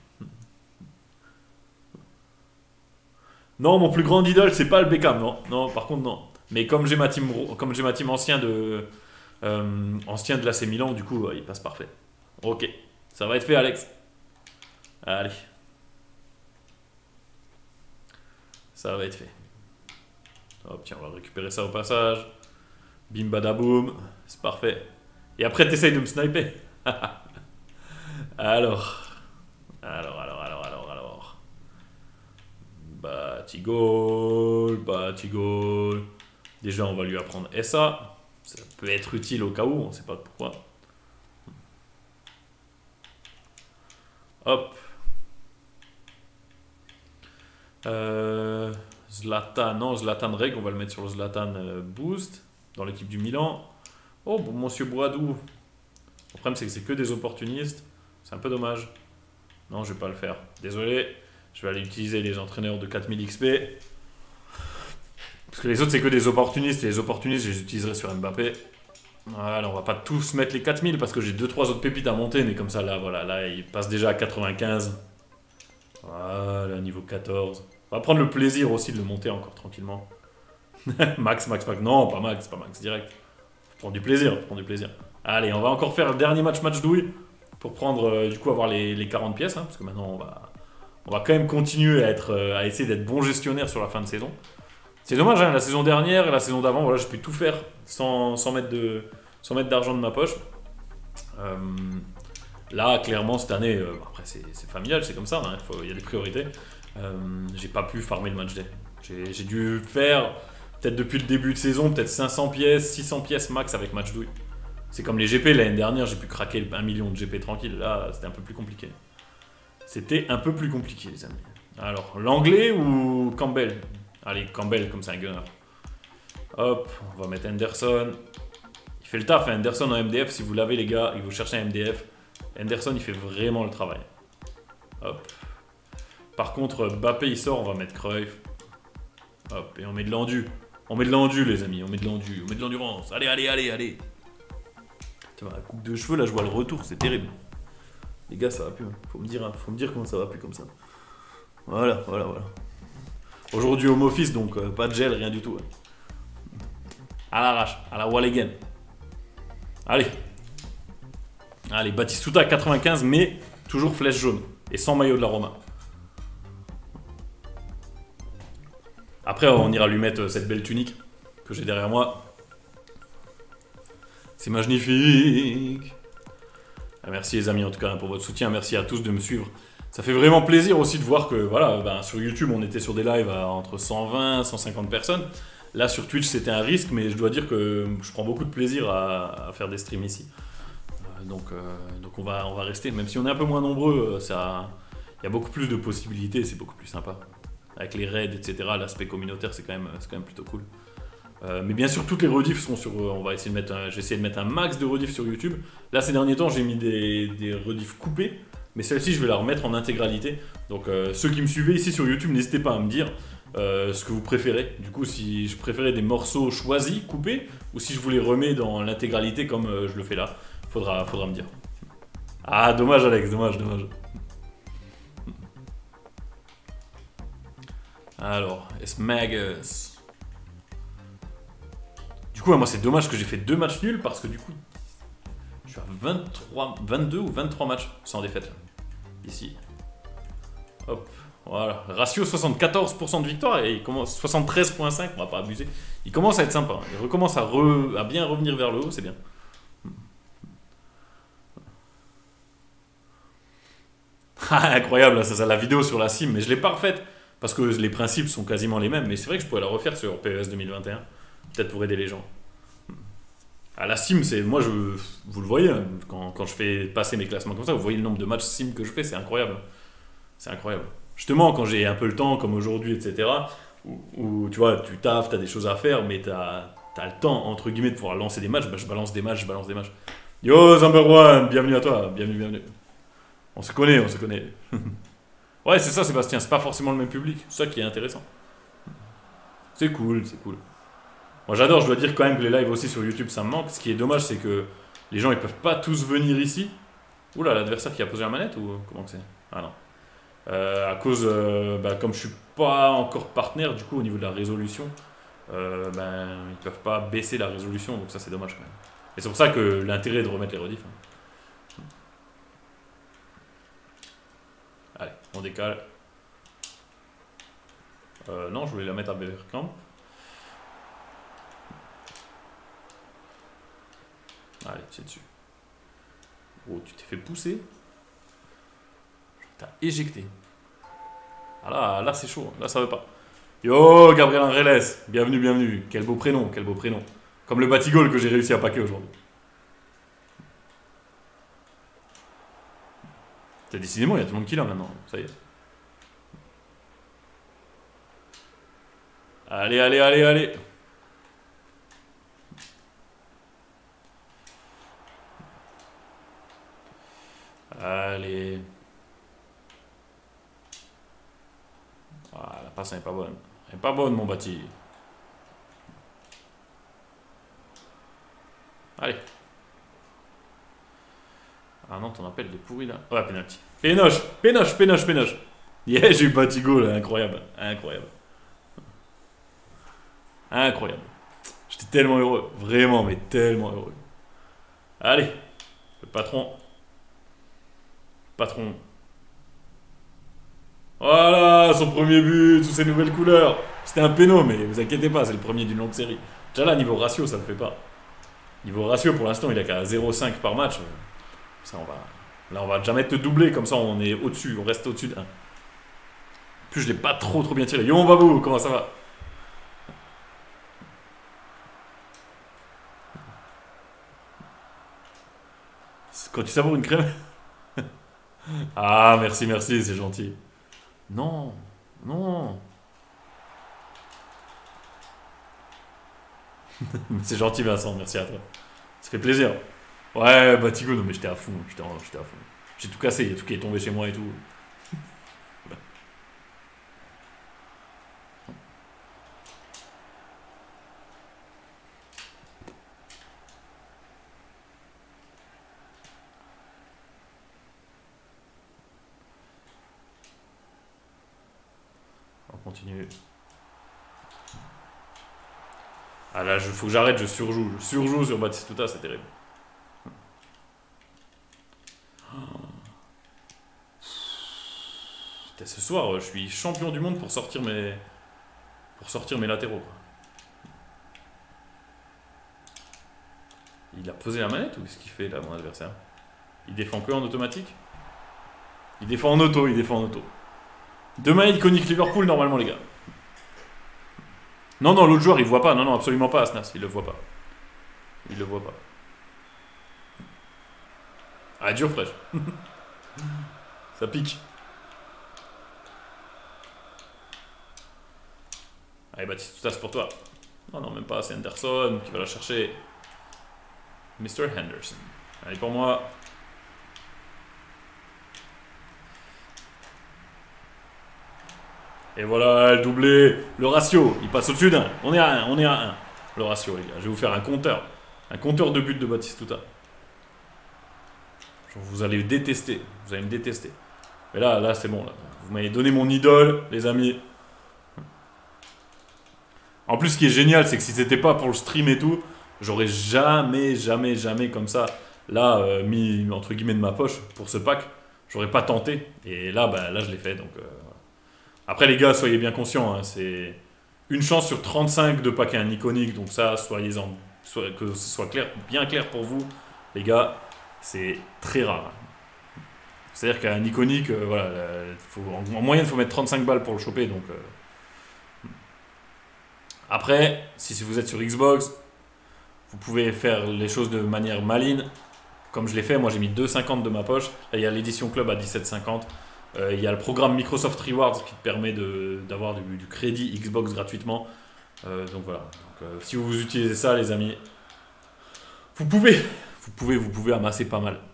Non, mon plus grand idole, c'est pas le Beckham, non. Non, par contre, non. Mais comme j'ai ma team, comme j'ai ma team ancien de... Euh, ancien de l'A C Milan, du coup, il passe parfait. Ok, ça va être fait, Alex. Allez. Ça va être fait. Hop, tiens, on va récupérer ça au passage. Bim badaboum, c'est parfait. Et après, t'essayes de me sniper. alors. Alors, alors, alors, alors, alors. Batigol, Batigol. Déjà, on va lui apprendre S A. Ça peut être utile au cas où, on ne sait pas pourquoi. Hop. Euh, Zlatan, non, Zlatan Reg, on va le mettre sur le Zlatan euh, Boost, dans l'équipe du Milan. Oh, bon, monsieur Boadou. Le problème, c'est que c'est que des opportunistes. C'est un peu dommage. Non, je vais pas le faire. Désolé. Je vais aller utiliser les entraîneurs de quatre mille X P. Parce que les autres, c'est que des opportunistes. Et les opportunistes, je les utiliserai sur Mbappé. Voilà, on va pas tous mettre les quatre mille parce que j'ai deux trois autres pépites à monter. Mais comme ça, là, voilà, là, il passe déjà à quatre-vingt-quinze. Voilà, niveau quatorze. On va prendre le plaisir aussi de le monter encore tranquillement. Max, max, max. Non, pas max, pas max, direct. Faut prendre du plaisir, faut prendre du plaisir. Allez, on va encore faire le dernier match, match douille. Pour prendre, euh, du coup, avoir les, les quarante pièces. Hein, parce que maintenant, on va, on va quand même continuer à, être, euh, à essayer d'être bon gestionnaire sur la fin de saison. C'est dommage, hein, la saison dernière et la saison d'avant, voilà, j'ai pu tout faire sans, sans mettre de, sans mettre d'argent de ma poche. Euh, là, clairement, cette année, euh, après, c'est c'est familial, c'est comme ça, il hein, y a des priorités. Euh, j'ai pas pu farmer le match day. J'ai j'ai dû faire, peut-être depuis le début de saison, peut-être cinq cents pièces, six cents pièces max avec match douille. C'est comme les G P, l'année dernière, j'ai pu craquer un million de G P tranquille. Là, c'était un peu plus compliqué. C'était un peu plus compliqué, les amis. Alors, l'anglais ou Campbell? Allez, Campbell, comme c'est un gunner. Hop, on va mettre Henderson. Il fait le taf, hein, Henderson en M D F. Si vous l'avez, les gars, et vous cherchez un M D F, Henderson, il fait vraiment le travail. Hop. Par contre, Mbappé, il sort, on va mettre Cruyff. Hop, et on met de l'endu. On met de l'endu, les amis, on met de l'endu. On met de l'endurance. Allez, allez, allez, allez. Tu vois, la coupe de cheveux, là, je vois le retour, c'est terrible. Les gars, ça va plus. Hein. Faut me dire, hein, faut me dire comment ça va plus comme ça. Voilà, voilà, voilà. Aujourd'hui, home office, donc euh, pas de gel, rien du tout. Hein. À l'arrache, à la wall again. Allez. Allez, Batistuta à quatre-vingt-quinze, mais toujours flèche jaune. Et sans maillot de la Roma. Après, on ira lui mettre cette belle tunique que j'ai derrière moi. C'est magnifique. Merci les amis en tout cas pour votre soutien. Merci à tous de me suivre. Ça fait vraiment plaisir aussi de voir que voilà, ben, sur YouTube on était sur des lives à entre cent vingt et cent cinquante personnes. Là sur Twitch c'était un risque, mais je dois dire que je prends beaucoup de plaisir à, à faire des streams ici. Euh, donc euh, donc on, va, on va rester, même si on est un peu moins nombreux, ça, il y a beaucoup plus de possibilités, c'est beaucoup plus sympa. Avec les raids, et cetera, l'aspect communautaire c'est quand, même, quand même plutôt cool. Euh, mais bien sûr, toutes les rediffs seront sur. On va essayer de mettre. Un, j'ai essayé de mettre un max de rediffs sur YouTube. Là, ces derniers temps, j'ai mis des, des rediffs coupés, mais celle-ci, je vais la remettre en intégralité. Donc, euh, ceux qui me suivez ici sur YouTube, n'hésitez pas à me dire euh, ce que vous préférez. Du coup, si je préférais des morceaux choisis, coupés, ou si je vous les remets dans l'intégralité comme euh, je le fais là, faudra, faudra me dire. Ah, dommage, Alex, dommage, dommage. Alors, Smagus. Du coup, moi, c'est dommage que j'ai fait deux matchs nuls parce que du coup, je suis à vingt-trois, vingt-deux ou vingt-trois matchs sans défaite. Ici. Hop, voilà. Ratio soixante-quatorze pour cent de victoire et il commence soixante-treize virgule cinq, on va pas abuser. Il commence à être sympa. Il recommence à, re, à bien revenir vers le haut, c'est bien. Incroyable, ça c'est la vidéo sur la sim, mais je l'ai pas refaite parce que les principes sont quasiment les mêmes. Mais c'est vrai que je pourrais la refaire sur P E S deux mille vingt et un. Peut-être pour aider les gens. À la sim, c'est moi, je, vous le voyez, quand, quand je fais passer mes classements comme ça, vous voyez le nombre de matchs sim que je fais, c'est incroyable. C'est incroyable. Justement, quand j'ai un peu le temps, comme aujourd'hui, et cetera, où, où tu vois, tu taffes, tu as des choses à faire, mais tu as, le temps, entre guillemets, de pouvoir lancer des matchs, bah, je balance des matchs, je balance des matchs. Yo, Number One, bienvenue à toi, bienvenue, bienvenue. On se connaît, on se connaît. Ouais, c'est ça, Sébastien, c'est pas forcément le même public, c'est ça qui est intéressant. C'est cool, c'est cool. Moi j'adore, je dois dire quand même que les lives aussi sur YouTube ça me manque. Ce qui est dommage c'est que les gens ils peuvent pas tous venir ici. Oula, l'adversaire qui a posé la manette ou comment que c'est? Ah non. Euh, à cause, euh, bah, comme je suis pas encore partenaire du coup au niveau de la résolution, euh, ben ils peuvent pas baisser la résolution donc ça c'est dommage quand même. Et c'est pour ça que l'intérêt est de remettre les rediffs. Hein. Allez, on décale. Euh, non, je voulais la mettre à Bergkamp. Allez, c'est dessus. Oh, tu t'es fait pousser. T'as éjecté. Ah là, là c'est chaud. Là, ça veut pas. Yo, Gabriel Angreles. Bienvenue, bienvenue. Quel beau prénom, quel beau prénom. Comme le Batigol que j'ai réussi à paquer aujourd'hui. Décidément, il y a tout le monde qui l'a maintenant. Ça y est. Allez, allez, allez, allez. Allez. passe elle est pas bonne. Elle est pas bonne, mon bâti. Allez. Ah non, ton appel il est pourri là. Ouais, penalty. Pénoche, pénoche, pénoche, pénoche. Yeah, j'ai eu Batigo là, incroyable, incroyable. Incroyable. J'étais tellement heureux, vraiment, mais tellement heureux. Allez, le patron. Patron. Voilà, son premier but, sous ses nouvelles couleurs. C'était un péno, mais vous inquiétez pas, c'est le premier d'une longue série. Déjà là, niveau ratio, ça ne le fait pas. Niveau ratio, pour l'instant, il a qu'à zéro virgule cinq par match. Ça, on va... Là, on va jamais te doubler, comme ça, on est au-dessus, on reste au-dessus de un. En plus, je l'ai pas trop trop bien tiré. Yo, mon babou, comment ça va? Quand tu savoures une crème. Ah, merci, merci, c'est gentil. Non, non. C'est gentil, Vincent, merci à toi. Ça fait plaisir. Ouais, bah Tigo, non, mais j'étais à fond, j'étais à j'étais à fond. J'ai tout cassé, il y a tout qui est tombé chez moi et tout. On continue. Ah là, il faut que j'arrête, je surjoue. Je surjoue sur Batistuta, c'est terrible. Putain, ce soir, je suis champion du monde pour sortir mes, pour sortir mes latéraux. Quoi. Il a posé la manette ou qu'est-ce qu'il fait là, mon adversaire? Il défend que en automatique? Il défend en auto, il défend en auto. Demain, iconique Liverpool, normalement, les gars. Non, non, l'autre joueur, il voit pas. Non, non, absolument pas, Asnas. Il le voit pas. Il le voit pas. Ah, dur, fraîche. Ça pique. Allez, Baptiste, tout ça, c'est pour toi. Non, non, même pas. C'est Henderson qui va la chercher. mister Henderson. Allez, pour moi. Et voilà, le doublé, le ratio, il passe au-dessus d'un. On est à un, on est à un. Le ratio, les gars. Je vais vous faire un compteur. Un compteur de but de Batistuta. Vous allez détester. Vous allez me détester. Mais là, là, c'est bon. Là. Vous m'avez donné mon idole, les amis. En plus, ce qui est génial, c'est que si c'était pas pour le stream et tout, j'aurais jamais, jamais, jamais comme ça, là, euh, mis entre guillemets de ma poche pour ce pack. J'aurais pas tenté. Et là, bah, là, je l'ai fait. Donc. Euh, Après, les gars, soyez bien conscients, hein, c'est une chance sur trente-cinq de paquer un iconique, donc ça, soyez-en, soit, que ce soit clair, bien clair pour vous, les gars, c'est très rare. C'est-à-dire qu'un iconique, euh, voilà, faut, en, en moyenne, il faut mettre trente-cinq balles pour le choper, donc... Euh. Après, si, si vous êtes sur Xbox, vous pouvez faire les choses de manière maligne, comme je l'ai fait, moi j'ai mis deux cinquante de ma poche, là il y a l'édition club à dix-sept cinquante. Euh, il y a le programme Microsoft Rewards qui te permet d'avoir du, du crédit Xbox gratuitement. Euh, donc voilà. Donc, euh, si vous utilisez ça, les amis, vous pouvez, vous pouvez, vous pouvez amasser pas mal.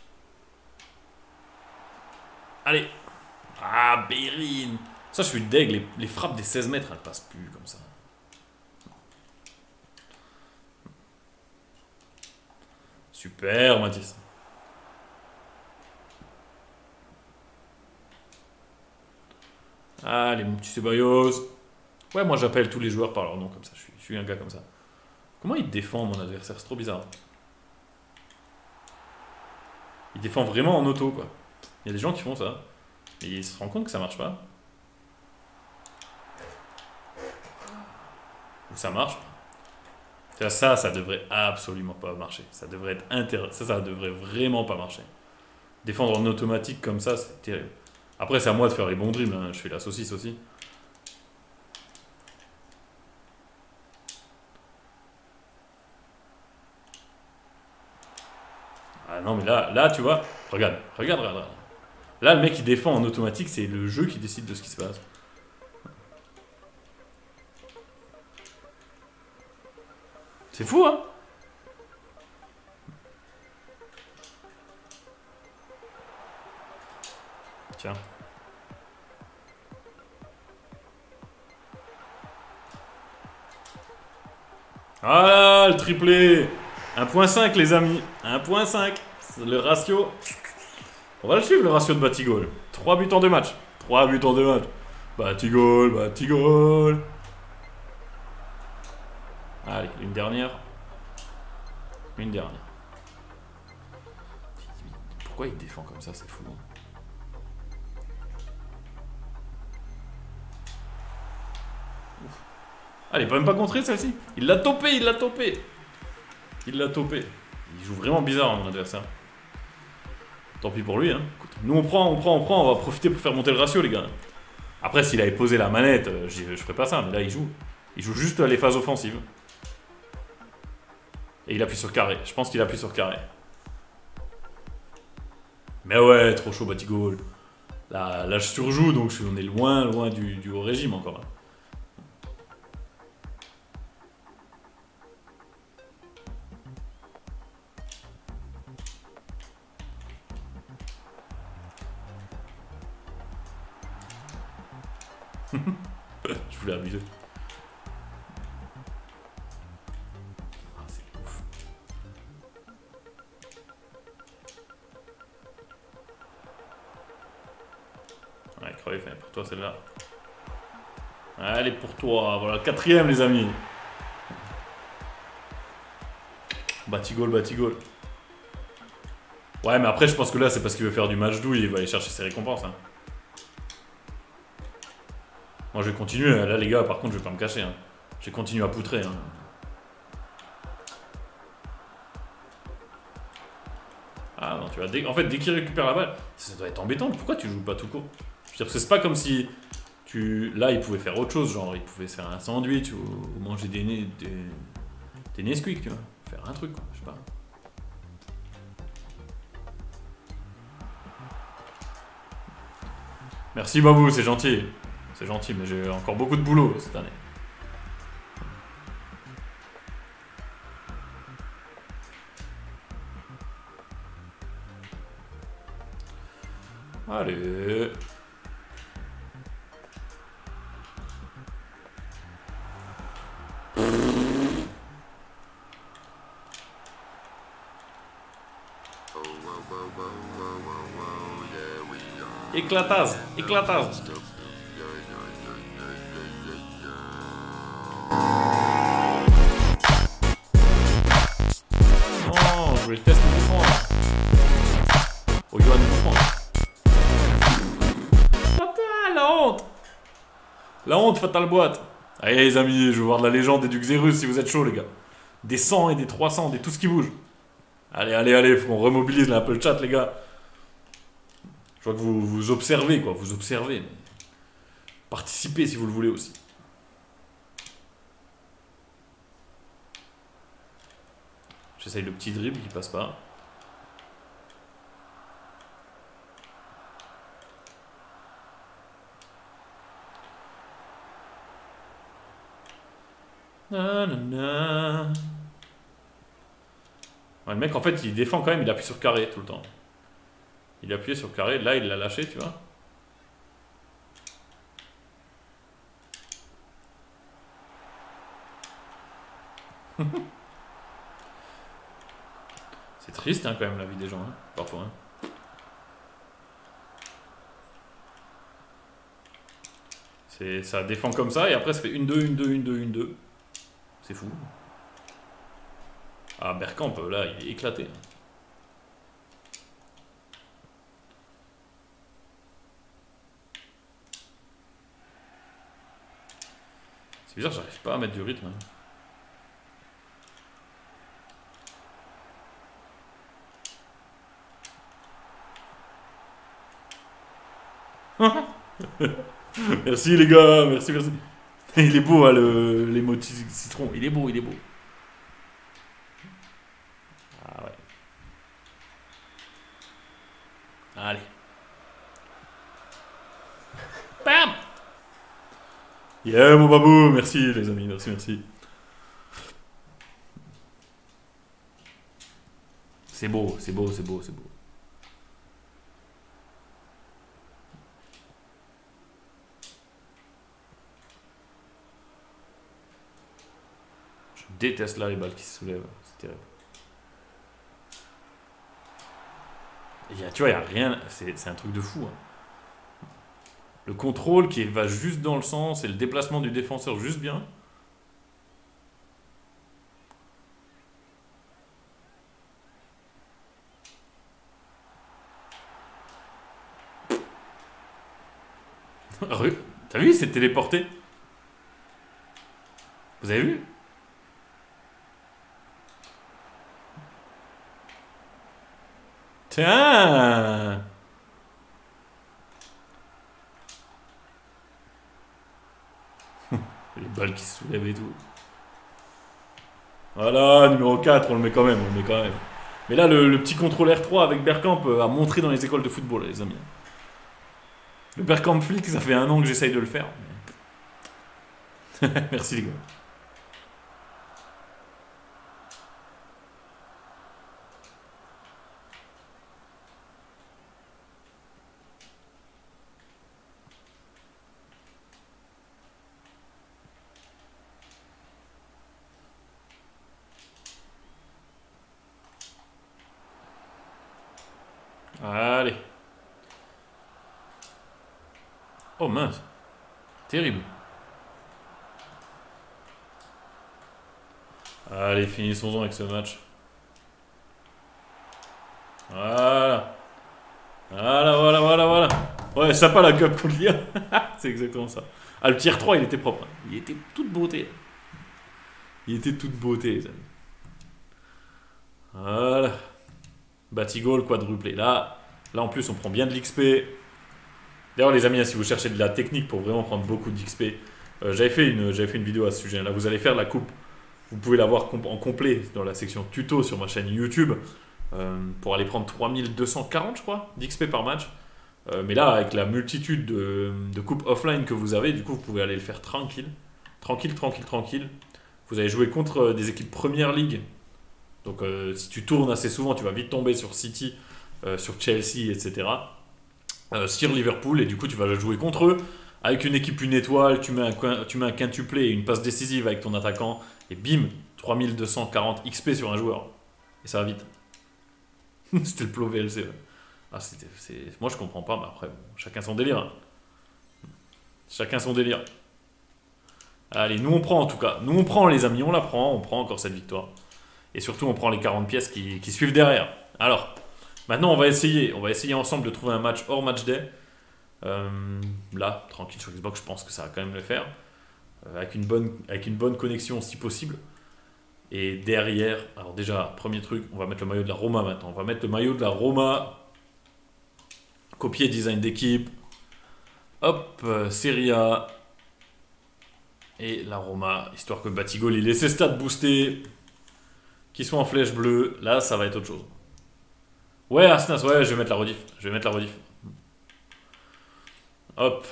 Allez. Ah, Bérine. Ça, je suis deg. Les, les frappes des seize mètres, elles passent plus comme ça. Super, Mathis. Allez, mon petit Ceballos. Ouais, moi j'appelle tous les joueurs par leur nom comme ça. Je suis, je suis un gars comme ça. Comment il défend mon adversaire? C'est trop bizarre. Il défend vraiment en auto, quoi. Il y a des gens qui font ça. Et ils se rendent compte que ça marche pas. Ou ça marche. Ça, ça devrait absolument pas marcher. Ça devrait être intéressant. Ça, ça devrait vraiment pas marcher. Défendre en automatique comme ça, c'est terrible. Après, c'est à moi de faire les bons dribbles. Hein. Je fais la saucisse aussi. Ah non, mais là, là, tu vois, regarde, regarde, regarde. Là, le mec, il défend en automatique. C'est le jeu qui décide de ce qui se passe. C'est fou, hein? Tiens. Voilà, le triplé. un virgule cinq les amis. un virgule cinq. Le ratio. On va le suivre, le ratio de Batigol. trois buts en deux matchs. trois buts en deux matchs. Batigol, Batigol. Allez, une dernière. Une dernière. Pourquoi il défend comme ça? C'est fou. Hein. Ah, il est pas même pas contré celle-ci. Il l'a topé, il l'a topé. Il l'a topé. Il joue vraiment bizarre, mon adversaire. Tant pis pour lui. Hein. Écoute, nous, on prend, on prend, on prend. On va profiter pour faire monter le ratio, les gars. Après, s'il avait posé la manette, je ferais pas ça. Mais là, il joue. Il joue juste les phases offensives. Et il appuie sur carré. Je pense qu'il appuie sur carré. Mais ouais, trop chaud, Batigol. Là, là, je surjoue, donc on est loin, loin du, du haut régime encore. Là. Je voulais abuser. Ah, c'est ouf. Ouais, Cruyff, pour toi celle-là. Allez, pour toi. Voilà, quatrième, les amis. Batigol, Batigol. Ouais, mais après, je pense que là, c'est parce qu'il veut faire du match douille. Il va aller chercher ses récompenses. Hein. Moi, je vais continuer. Là, les gars, par contre, je vais pas me cacher. Hein. Je vais continuer à poutrer. Hein. Ah non, tu vois. Dès... En fait, dès qu'il récupère la balle, ça doit être embêtant. Pourquoi tu joues pas tout court? Je veux dire, parce que c'est pas comme si tu. Là, il pouvait faire autre chose. Genre, il pouvait se faire un sandwich ou, ou manger des, des... des Nesquik, tu vois. Faire un truc, quoi. Je sais pas. Merci, Babou, c'est gentil. C'est gentil, mais j'ai encore beaucoup de boulot cette année. Allez. Éclatase, éclatase. Oh, je vais le tester Bouffon. Oh, Johan Bouffon. Fatal, la honte. La honte, Fatal Boîte. Allez, les amis, je veux voir de la légende et du Xerus si vous êtes chaud, les gars. Des cent et des trois cents, des tout ce qui bouge. Allez, allez, allez, faut qu'on remobilise là, un peu le chat, les gars. Je vois que vous, vous observez, quoi, vous observez. Participez si vous le voulez aussi. J'essaye le petit dribble qui passe pas. Na, na, na. Ouais, le mec, en fait, il défend quand même, il appuie sur carré tout le temps. Il a appuyé sur carré, là, il l'a lâché, tu vois. C'est triste, hein, quand même, la vie des gens, hein, parfois. Hein. Ça défend comme ça, et après, ça fait une deux, une deux, une deux, une deux. C'est fou. Ah, Bergkamp, là, il est éclaté. C'est bizarre, j'arrive pas à mettre du rythme. Hein. Merci les gars, merci, merci. Il est beau, hein, le l'émoji citron. Il est beau, il est beau. Ah ouais. Allez. Bam. Yeah, mon babou, merci les amis, merci, merci. C'est beau, c'est beau, c'est beau, c'est beau. déteste là les balles qui se soulèvent. C'est terrible. Et y a, tu vois, il n'y a rien. C'est un truc de fou. Hein. Le contrôle qui va juste dans le sens et le déplacement du défenseur juste bien. T'as vu, il s'est téléporté. Vous avez vu? Tiens! Les balles qui se soulèvent et tout. Voilà, numéro quatre, on le met quand même, on le met quand même. Mais là, le, le petit contrôle R trois avec Bergkamp euh, a montré dans les écoles de football, les amis. Le Bergkamp flic, ça fait un an que j'essaye de le faire. Merci les gars. Allez. Oh mince. Terrible. Allez, finissons-en avec ce match. Voilà. Voilà, voilà, voilà, voilà. Ouais, sympa la cup contre l'I A. C'est exactement ça. Ah, le tiers trois, il était propre. Hein. Il était toute beauté. Il était toute beauté, les amis. Voilà. Batigol, quadruplé. Là, là, en plus, on prend bien de l'X P. D'ailleurs, les amis, si vous cherchez de la technique pour vraiment prendre beaucoup d'X P, euh, j'avais fait, une, j'avais fait une vidéo à ce sujet. Là, vous allez faire la coupe. Vous pouvez la voir en complet dans la section tuto sur ma chaîne YouTube. Euh, pour aller prendre trois mille deux cent quarante, je crois, d'X P par match. Euh, mais là, avec la multitude de, de coupes offline que vous avez, du coup, vous pouvez aller le faire tranquille. Tranquille, tranquille, tranquille. Vous allez jouer contre des équipes Première Ligue. Donc, euh, si tu tournes assez souvent, tu vas vite tomber sur City, euh, sur Chelsea, et cetera. Euh, sur Liverpool, et du coup, tu vas jouer contre eux. Avec une équipe, une étoile, tu mets un, tu mets un quintuplé et une passe décisive avec ton attaquant. Et bim, trois mille deux cent quarante X P sur un joueur. Et ça va vite. C'était le plot V L C. Ouais. Ah, c'était, c'est... Moi, je comprends pas, mais après, bon, chacun son délire. Hein. Chacun son délire. Allez, nous on prend en tout cas. Nous on prend, les amis, on la prend. On prend encore cette victoire. Et surtout, on prend les quarante pièces qui, qui suivent derrière. Alors, maintenant, on va essayer. On va essayer ensemble de trouver un match hors match day. Euh, là, tranquille sur Xbox, je pense que ça va quand même le faire. Euh, avec, une bonne, avec une bonne connexion si possible. Et derrière, alors déjà, premier truc, on va mettre le maillot de la Roma maintenant. On va mettre le maillot de la Roma. Copier design d'équipe. Hop, euh, Serie A. Et la Roma, histoire que Batigol il ait ses stats boostés. Qui sont en flèche bleue. Là, ça va être autre chose. Ouais, Arsenas, ouais, je vais mettre la rediff. Je vais mettre la rediff. Hop.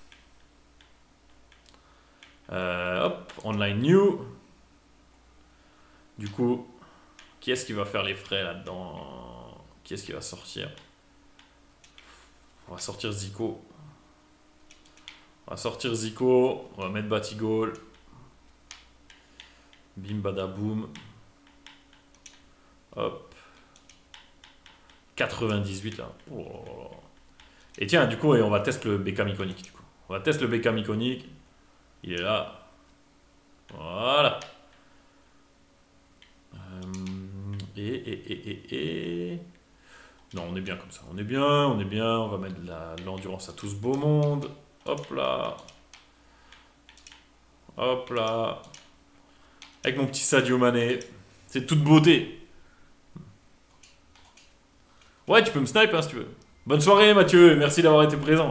Euh, hop, online new. Du coup, qui est-ce qui va faire les frais là-dedans? Qui est-ce qui va sortir? On va sortir Zico. On va sortir Zico. On va mettre Batigol. Bim badaboum. Hop. quatre-vingt-dix-huit là. Oh. Et tiens, du coup, on va tester le Beckham iconique. Du coup. On va tester le Beckham iconique. Il est là. Voilà. Et, et, et, et, et... Non, on est bien comme ça. On est bien, on est bien. On va mettre de l'endurance à tout ce beau monde. Hop là. Hop là. Avec mon petit Sadio Mané. C'est toute beauté. Ouais, tu peux me snipe hein, si tu veux. Bonne soirée Mathieu, merci d'avoir été présent.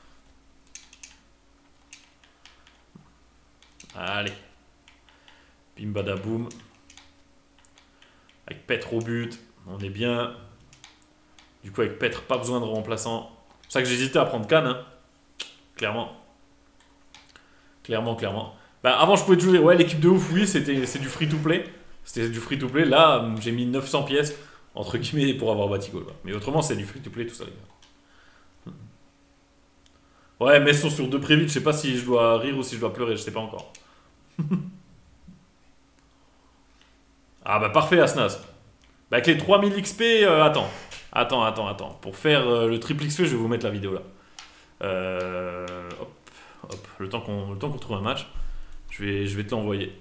Allez. Bim badaboum. Avec Petre au but, on est bien. Du coup avec Petre, pas besoin de remplaçant. C'est pour ça que j'hésitais à prendre Cannes. Hein. Clairement. Clairement, clairement. Bah, avant je pouvais toujours dire, ouais l'équipe de ouf, oui, c'était, c'est du free-to-play. C'était du free-to-play. Là, j'ai mis neuf cents pièces, entre guillemets, pour avoir Batigol. Mais autrement, c'est du free-to-play, tout ça, les gars. Ouais, mais sont sur deux prévus. Je sais pas si je dois rire ou si je dois pleurer, je sais pas encore. Ah bah parfait Asnas. Bah avec les trois mille X P, euh, attends. Attends, attends, attends. Pour faire euh, le triple X P, je vais vous mettre la vidéo là. Euh, hop, hop. Le temps qu'on qu'on trouve un match, je vais, je vais te l'envoyer.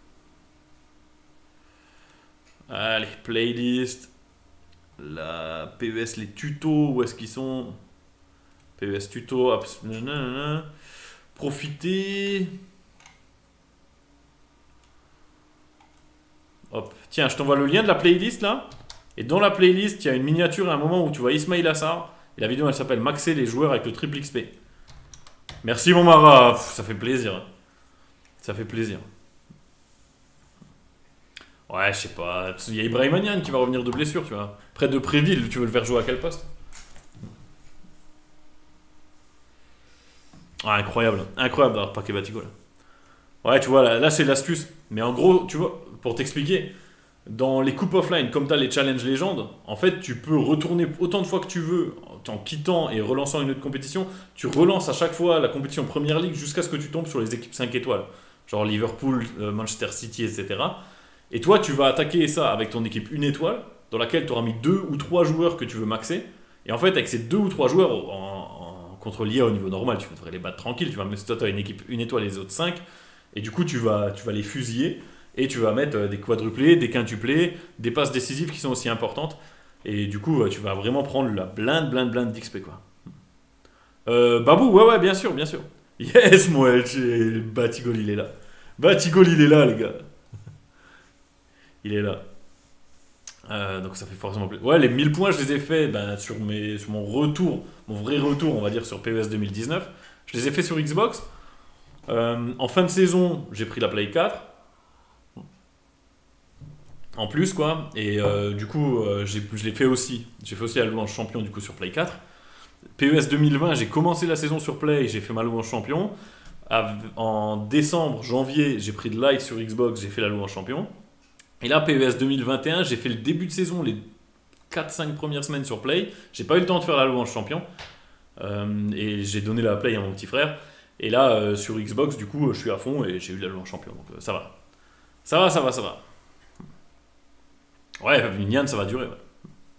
Allez, playlist. La P E S, les tutos, où est-ce qu'ils sont? P E S tuto, hop. Nanana. Profitez. Hop. Tiens, je t'envoie le lien de la playlist là. Et dans la playlist, il y a une miniature à un moment où tu vois Ismail Assar. Et la vidéo elle s'appelle Maxer les joueurs avec le triple X P. Merci mon Mara. Pff, ça fait plaisir. Ça fait plaisir. Ouais, je sais pas. Il y a Ibrahim Anian qui va revenir de blessure, tu vois. Près de Préville, tu veux le faire jouer à quel poste? Ah, incroyable. Incroyable d'avoir paquet Batigol. Ouais, tu vois, là, là c'est l'astuce. Mais en gros, tu vois, pour t'expliquer, dans les coupes offline, comme tu as les challenges légendes, en fait, tu peux retourner autant de fois que tu veux en quittant et relançant une autre compétition. Tu relances à chaque fois la compétition Première Ligue jusqu'à ce que tu tombes sur les équipes cinq étoiles. Genre Liverpool, euh, Manchester City, et cetera. Et toi, tu vas attaquer ça avec ton équipe une étoile, dans laquelle tu auras mis deux ou trois joueurs que tu veux maxer. Et en fait, avec ces deux ou trois joueurs en, en, contre l'I A au niveau normal, tu devrais les battre tranquille. Tu vas mettre toi, tu as une équipe une étoile et les autres cinq. Et du coup, tu vas, tu vas les fusiller. Et tu vas mettre des quadruplés, des quintuplés, des passes décisives qui sont aussi importantes. Et du coup, tu vas vraiment prendre la blinde, blinde, blinde d'X P, quoi. Euh, Babou, ouais, ouais, bien sûr, bien sûr. Yes, moi, Batigol, il est là. Batigol, il est là, les gars. Il est là. Euh, donc ça fait forcément plaisir. Ouais, les mille points, je les ai faits ben, sur, mes, sur mon retour, mon vrai retour, on va dire, sur P E S deux mille dix-neuf. Je les ai faits sur Xbox. Euh, en fin de saison, j'ai pris la Play quatre. En plus, quoi. Et euh, du coup, euh, j'ai- je l'ai fait aussi. J'ai fait aussi la louange champion, du coup, sur Play quatre. P E S deux mille vingt, j'ai commencé la saison sur Play, j'ai fait ma louange champion. Av- En décembre, janvier, j'ai pris de light sur Xbox, j'ai fait la louange champion. Et là, P E S deux mille vingt et un, j'ai fait le début de saison, les quatre cinq premières semaines sur Play. J'ai pas eu le temps de faire la louange champion. Euh, et j'ai donné la Play à mon petit frère. Et là, euh, sur Xbox, du coup, je suis à fond et j'ai eu la louange champion. Donc euh, ça va. Ça va, ça va, ça va. Ouais, une Yann, ça va durer. Ouais,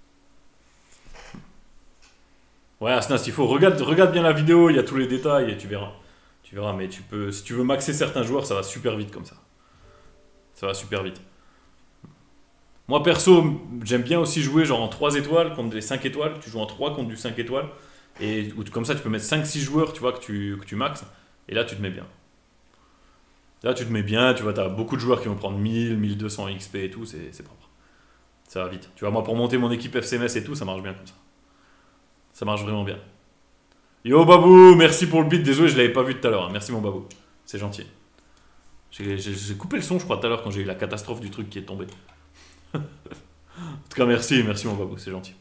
ouais Asnas, il faut. Regarde, regarde bien la vidéo, il y a tous les détails et tu verras. Tu verras, mais tu peux. Si tu veux maxer certains joueurs, ça va super vite comme ça. Ça va super vite. Moi perso, j'aime bien aussi jouer genre en trois étoiles contre des cinq étoiles. Tu joues en trois contre du cinq étoiles. Et où tu- comme ça, tu peux mettre cinq six joueurs, tu vois, que tu, que tu maxes. Et là, tu te mets bien. Là, tu te mets bien, tu vois, tu as beaucoup de joueurs qui vont prendre mille mille deux cents X P et tout, c'est c'est propre. Ça va vite. Tu vois, moi, pour monter mon équipe F C M S et tout, ça marche bien comme ça. Ça marche vraiment bien. Yo, Babou, merci pour le beat. Désolé, je l'avais pas vu tout à l'heure, hein. Merci, mon Babou. C'est gentil. J'ai j'ai- j'ai coupé le son, je crois, tout à l'heure quand j'ai eu la catastrophe du truc qui est tombé. En tout cas, merci, merci, mon Babou, c'est gentil.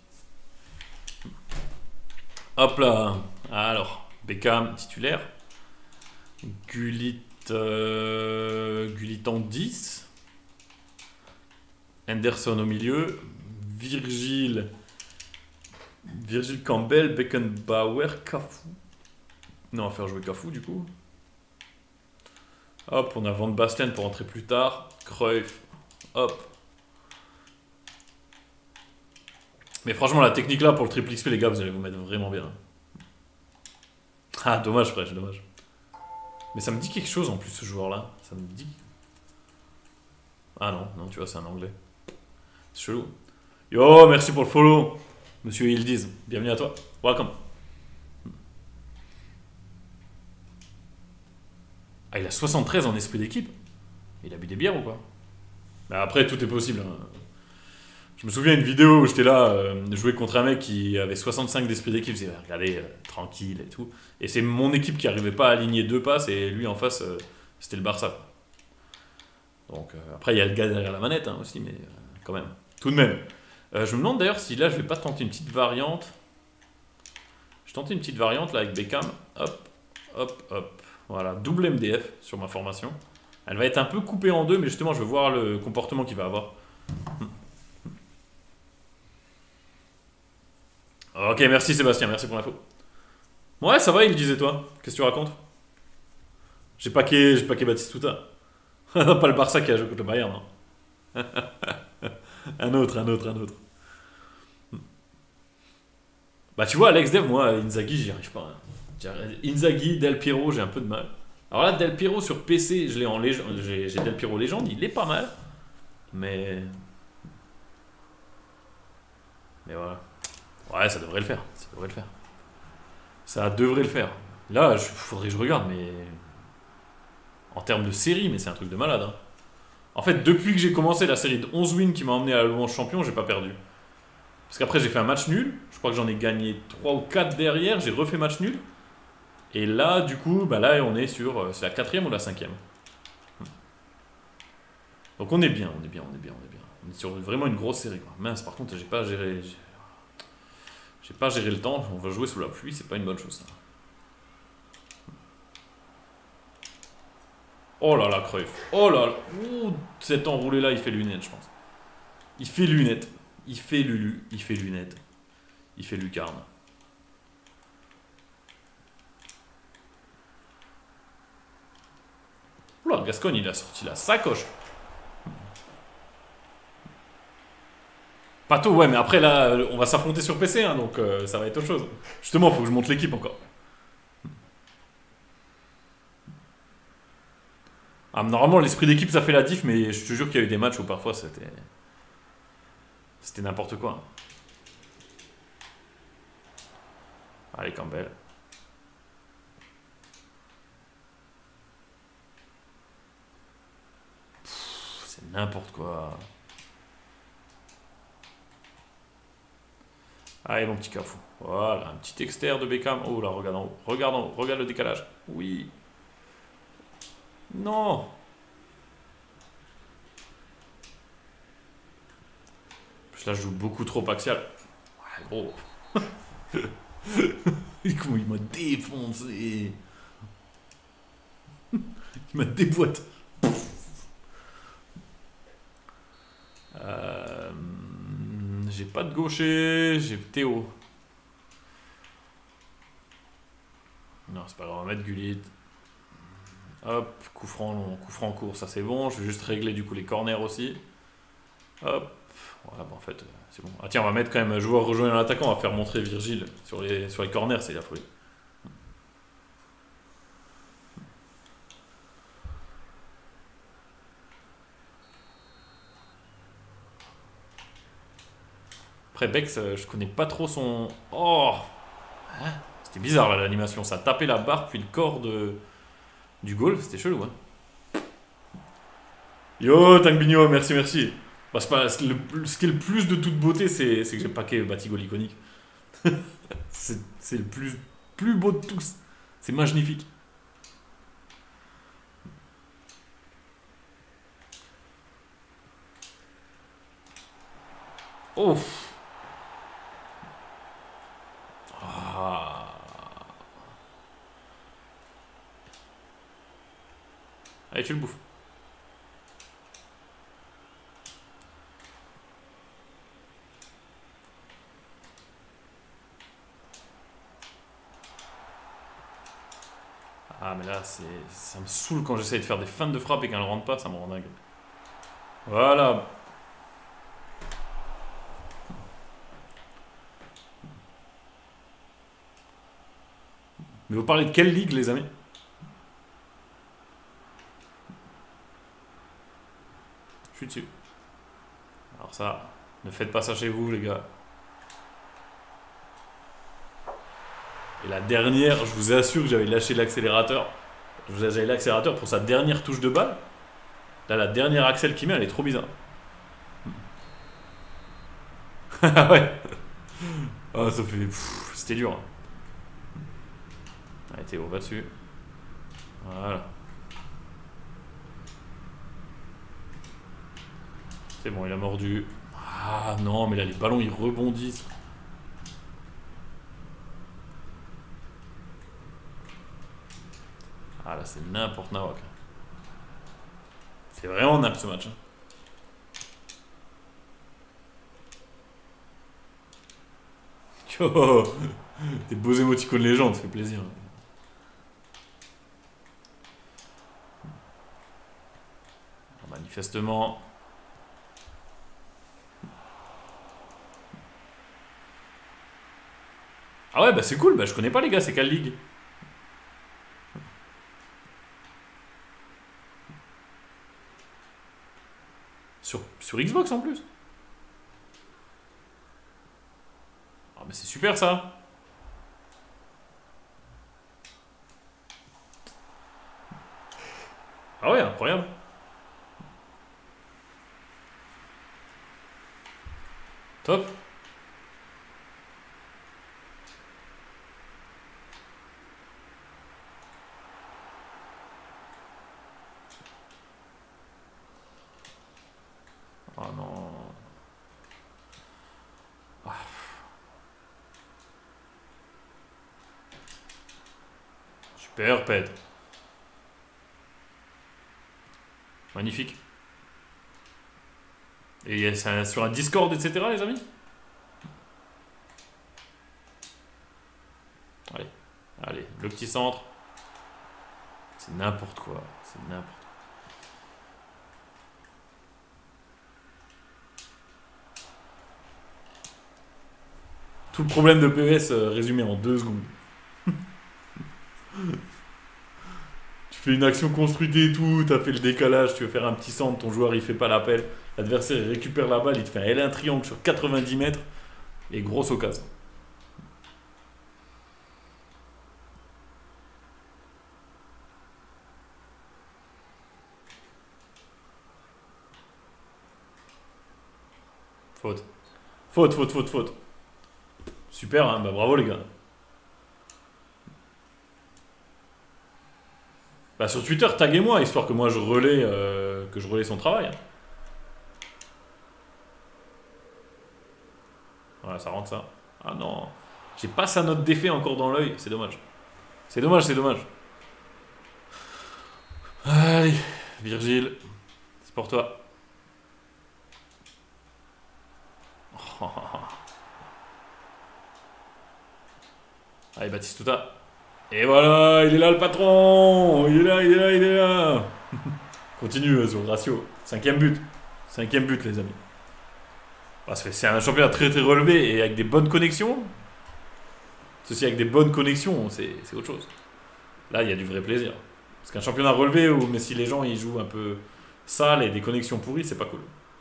Hop là. Alors, Beckham titulaire. Gullit, euh, Gullit en dix. Henderson au milieu. Virgil. Virgil Campbell, Beckenbauer, Cafu. Non, on va faire jouer Cafu du coup. Hop, on a Van Basten pour entrer plus tard. Cruyff. Hop. Mais franchement, la technique là pour le triple X P, les gars, vous allez vous mettre vraiment bien. Ah, dommage, frère, dommage. Mais ça me dit quelque chose en plus, ce joueur-là. Ça me dit. Ah non, non, tu vois, c'est un anglais. C'est chelou. Yo, merci pour le follow. Monsieur Yildiz, bienvenue à toi. Welcome. Ah, il a soixante-treize en esprit d'équipe. Il a bu des bières ou quoi? Mais après, tout est possible, hein. Je me souviens d'une vidéo où j'étais là, euh, jouer contre un mec qui avait soixante-cinq d'esprit d'équipe. Je disais, regardez, euh, tranquille et tout. Et c'est mon équipe qui arrivait pas à aligner deux passes et lui en face, euh, c'était le Barça. Donc euh, après, il y a le gars derrière la manette hein, aussi, mais euh, quand même. Tout de même. Euh, je me demande d'ailleurs si là, je vais pas tenter une petite variante. Je tentais une petite variante là avec Beckham. Hop, hop, hop. Voilà, double M D F sur ma formation. Elle va être un peu coupée en deux, mais justement, je veux voir le comportement qu'il va avoir. Ok, merci Sébastien, merci pour l'info. Ouais, ça va, il disait toi. Qu'est-ce que tu racontes? J'ai paqué, j'ai paqué Batistuta. Pas le Barça qui a joué contre le Bayern, non. Un autre, un autre, un autre. Bah tu vois, Alex Dev, moi, Inzaghi, j'y arrive pas, hein. J'y arrive- Inzaghi, Del Piero, j'ai un peu de mal. Alors là, Del Piero sur P C, je l'ai en légende, j'ai j'ai Del Piero légende, il est pas mal. Mais... Mais voilà. Ouais, ça devrait le faire. Ça devrait le faire. Ça devrait le faire. Là, il faudrait que je regarde, mais... En termes de série, mais c'est un truc de malade, hein. En fait, depuis que j'ai commencé la série de onze wins qui m'a emmené à la louange champion, j'ai pas perdu. Parce qu'après, j'ai fait un match nul. Je crois que j'en ai gagné trois ou quatre derrière. J'ai refait match nul. Et là, du coup, bah là, on est sur... euh, C'est la quatrième ou la cinquième. Donc on est bien, on est bien, on est bien, on est bien. On est sur vraiment une grosse série, quoi. Mince, par contre, j'ai pas géré... J'ai j'ai pas géré le temps. On va jouer sous la pluie, c'est pas une bonne chose, ça. Oh là là, Cruyff. Oh là là. Ouh, cet enroulé-là, il fait lunettes, je pense. Il fait lunettes. Il fait Lulu. Il fait lunettes. Il fait lucarne. Oula, Gascogne, il a sorti la sacoche. Pato, ouais, mais après, là, euh, on va s'affronter sur P C, hein, donc euh, ça va être autre chose. Justement, faut que je monte l'équipe encore. Ah, normalement, l'esprit d'équipe, ça fait la diff, mais je te jure qu'il y a eu des matchs où parfois c'était. C'était n'importe quoi. Allez, Campbell. Pff, c'est n'importe quoi. Allez, mon petit cafou. Voilà, un petit externe de Beckham. Oh là, regarde en haut. Regarde en haut. Regarde le décalage. Oui. Non. Là, je joue beaucoup trop axial. Ouais, gros. Comment il m'a défoncé. Il m'a déboîté. Euh, j'ai pas de gaucher, j'ai Théo. Non, c'est pas grave, on va mettre Gullit. Hop, coup franc long, coup franc court, ça c'est bon. Je vais juste régler du coup les corners aussi. Hop. Voilà, bah en fait, euh, c'est bon. Ah tiens, on va mettre quand même joueur rejoindre un attaquant, on va faire montrer Virgile sur les, sur les corners, c'est la folie. Après Bex, euh, je connais pas trop son... Oh hein. C'était bizarre là l'animation, ça tapait la barre puis le corps de... du goal, c'était chelou, hein. Yo Tangbigno, merci merci. Bah, c'est pas, c'est le- ce qui est le plus de toute beauté, c'est c'est que j'ai paquet Batigol iconique. c'est c'est le plus, plus beau de tous. C'est magnifique. Oh. Ah. Allez, tu le bouffes. Ah, mais là, c'est, ça me saoule quand j'essaye de faire des feintes de frappe et qu'elle ne rentre pas, ça me rend dingue. Voilà. Mais vous parlez de quelle ligue, les amis? Je suis dessus. Alors ça, ne faites pas ça chez vous, les gars. Et la dernière, je vous assure que j'avais lâché l'accélérateur. J'avais l'accélérateur pour sa dernière touche de balle. Là, la dernière axelle qu'il met, elle est trop bizarre. Ah ouais. Ah, ça fait... pff, c'était dur, hein. Allez, Théo, va dessus. Voilà. C'est bon, il a mordu. Ah non, mais là, les ballons, ils rebondissent. Ah là, c'est n'importe nawak. C'est vraiment n'importe ce match, hein. Oh, des beaux émoticônes légendes, ça fait plaisir. Manifestement, Ah ouais, bah c'est cool, bah je connais pas les gars, c'est quelle ligue? Sur, sur Xbox en plus. Ah bah c'est super ça. Ah ouais, incroyable. Top. Ah non. Ah, super, Pedre. Magnifique. Et c'est un- sur un Discord, et cetera, les amis? Allez, allez, le petit centre. C'est n'importe quoi. C'est n'importe quoi. Tout le problème de P E S euh, résumé en deux secondes. Tu fais une action construite et tout, t'as fait le décalage, tu veux faire un petit centre, ton joueur il fait pas l'appel, l'adversaire il récupère la balle, il te fait un L un triangle sur quatre-vingt-dix mètres et grosse occasion. Faute. Faute, faute, faute, faute. Super, hein, bah bravo les gars. Bah sur Twitter, taguez-moi, histoire que moi je relais, euh, que je relais son travail. Voilà, ça rentre ça. Ah non. J'ai pas sa note d'effet encore dans l'œil, c'est dommage. C'est dommage, c'est dommage. Allez, Virgile, c'est pour toi. Allez, Batistuta. Et voilà, il est là le patron. Il est là, il est là, il est là. Continue euh, sur le ratio. Cinquième but. Cinquième but, les amis. Parce que c'est un championnat très très relevé et avec des bonnes connexions. Ceci avec des bonnes connexions, c'est c'est autre chose. Là, il y a du vrai plaisir. Parce qu'un championnat relevé, où, mais si les gens ils jouent un peu sale et des connexions pourries, c'est pas cool.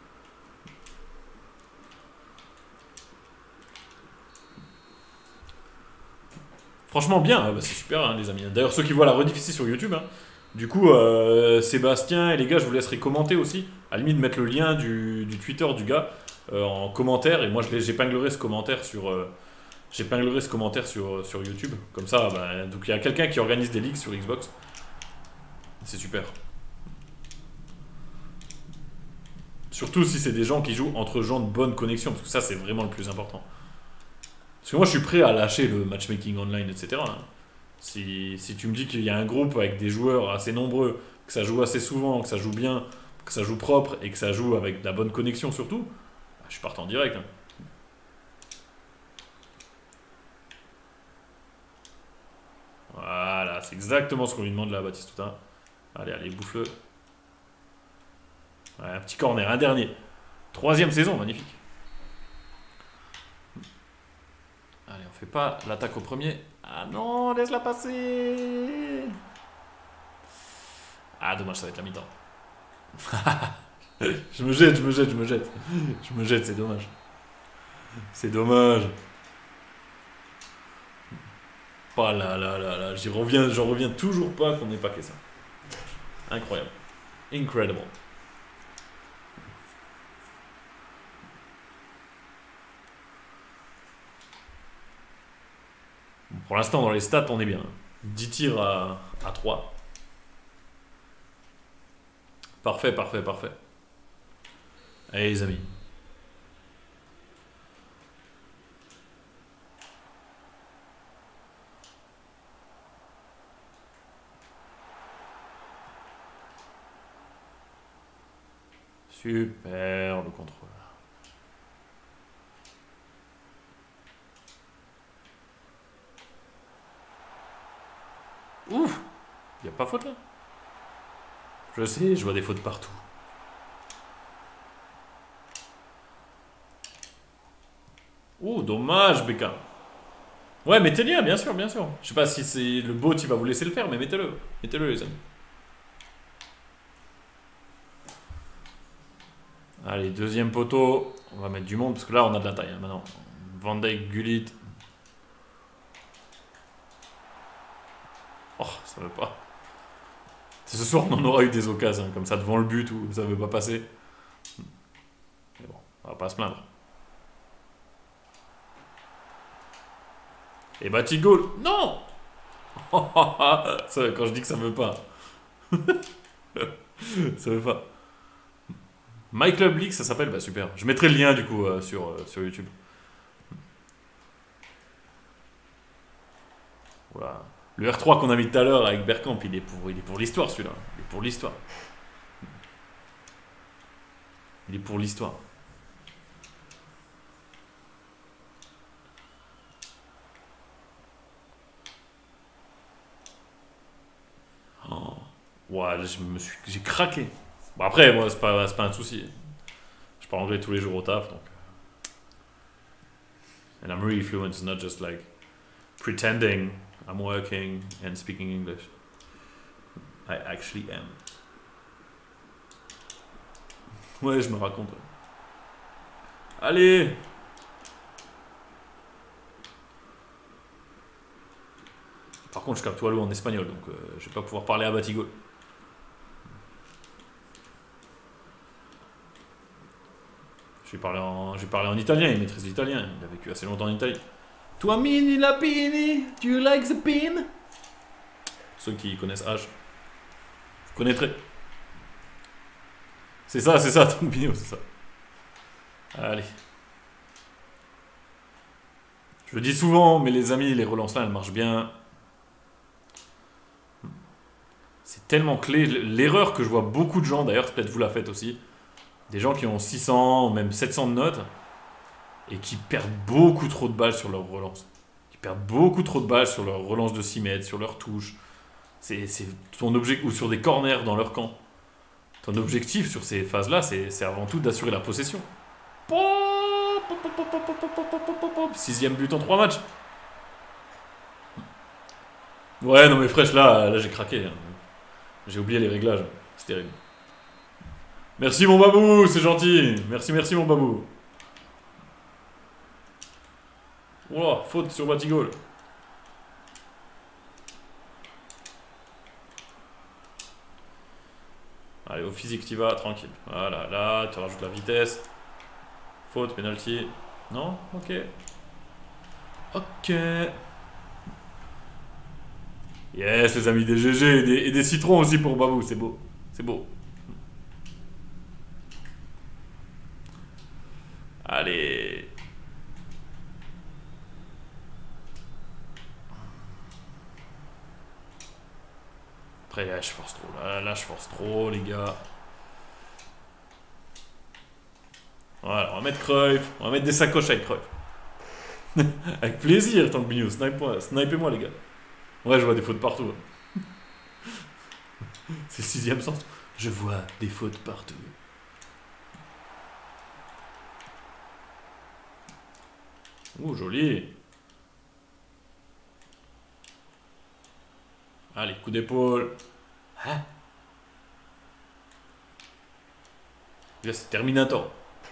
Franchement, bien, hein, bah, c'est super, hein, les amis. D'ailleurs, ceux qui voient la rediffusion sur YouTube, hein, du coup, euh, Sébastien et les gars, je vous laisserai commenter aussi. À la limite, mettre le lien du, du Twitter du gars euh, en commentaire. Et moi, je l'ai- j'épinglerai ce commentaire sur, euh, j'épinglerai ce commentaire sur, sur YouTube. Comme ça, bah, donc il y a quelqu'un qui organise des ligues sur Xbox. C'est super. Surtout si c'est des gens qui jouent entre gens de bonne connexion, parce que ça, c'est vraiment le plus important. Parce que moi, je suis prêt à lâcher le matchmaking online, et cetera, hein. Si, si tu me dis qu'il y a un groupe avec des joueurs assez nombreux, que ça joue assez souvent, que ça joue bien, que ça joue propre et que ça joue avec de la bonne connexion surtout, bah, je suis partant direct, hein. Voilà, c'est exactement ce qu'on lui demande là, Batistuta. Allez, allez, bouffe-le. Ouais, un petit corner, un dernier. Troisième saison, magnifique. Allez, on fait pas l'attaque au premier. Ah non, laisse-la passer. Ah, dommage, ça va être la mi-temps. Je me jette, je me jette, je me jette. Je me jette, c'est dommage. C'est dommage. Oh là là là là, j'y reviens, j'en reviens toujours pas qu'on n'ait pas que ça. Incroyable. Incredible. Pour l'instant, dans les stats, on est bien. dix tirs à, à trois. Parfait, parfait, parfait. Allez, les amis. Super, le contrôle. Ouf, il n'y a pas faute là. Je sais, je vois des fautes partout. Oh, dommage, Beckham. Ouais, mettez-le, bien sûr, bien sûr. Je sais pas si c'est le bot qui va vous laisser le faire, mais mettez-le. Mettez-le, les amis. Allez, deuxième poteau. On va mettre du monde, parce que là, on a de la taille, hein, maintenant. Van Dijk, Gullit. Oh, ça veut pas. Ce soir, on en aura eu des occasions, hein, comme ça, devant le but, où ça veut pas passer. Mais bon, on va pas se plaindre. Et Batigol. Non. Ça, quand je dis que ça veut pas. Ça veut pas. My Club League, ça s'appelle. Bah super. Je mettrai le lien du coup euh, sur, euh, sur YouTube. Voilà. Le R trois qu'on a mis tout à l'heure avec Bergkamp, il est pour, il est pour l'histoire celui-là. Il est pour l'histoire. Il est pour l'histoire. Oh. Ouais, là, je me suis, j'ai craqué. Bon après, moi, c'est pas, c'est pas un souci. Je parle anglais tous les jours au taf, donc. And I'm really fluent. It's not just like pretending I'm working and speaking English. I actually am. Ouais, je me raconte. Allez! Par contre, je capte Wallo en espagnol, donc euh, je vais pas pouvoir parler à Batigol. Je vais parler en, je vais parler en italien, il maîtrise l'italien, il a vécu assez longtemps en Italie. Toi, mini lapini, do you like the pin? Ceux qui connaissent H, vous connaîtrez. C'est ça, c'est ça, ton bino, c'est ça. Allez. Je le dis souvent, mais les amis, les relances là, elles marchent bien. C'est tellement clé. L'erreur que je vois beaucoup de gens, d'ailleurs, peut-être vous la faites aussi, des gens qui ont six cents, même sept cents de notes, et qui perdent beaucoup trop de balles sur leur relance. Qui perdent beaucoup trop de balles sur leur relance de six mètres, sur leur touche. C'est ton objectif, ou sur des corners dans leur camp. Ton objectif sur ces phases-là, c'est avant tout d'assurer la possession. Sixième but en trois matchs. Ouais, non mais fraîche, là, là j'ai craqué. J'ai oublié les réglages. C'est terrible. Merci mon babou, c'est gentil. Merci, merci mon babou. Oh, faute sur Batigol. Allez, au physique, tu vas, tranquille. Voilà, là, tu rajoutes la vitesse. Faute, penalty. Non? Ok. Ok. Yes, les amis, des G G et des, et des citrons aussi pour Babou, c'est beau. C'est beau. Allez. Après, là, je force trop. Là, là, je force trop, les gars. Voilà, on va mettre Cruyff. On va mettre des sacoches avec Cruyff. Avec plaisir, tant que Bignou. Snipe-moi, snipez-moi, les gars. Ouais, je vois des fautes partout. C'est le sixième sens. Je vois des fautes partout. Oh, joli. Allez, coup d'épaule. Hein? Là, c'est Terminator.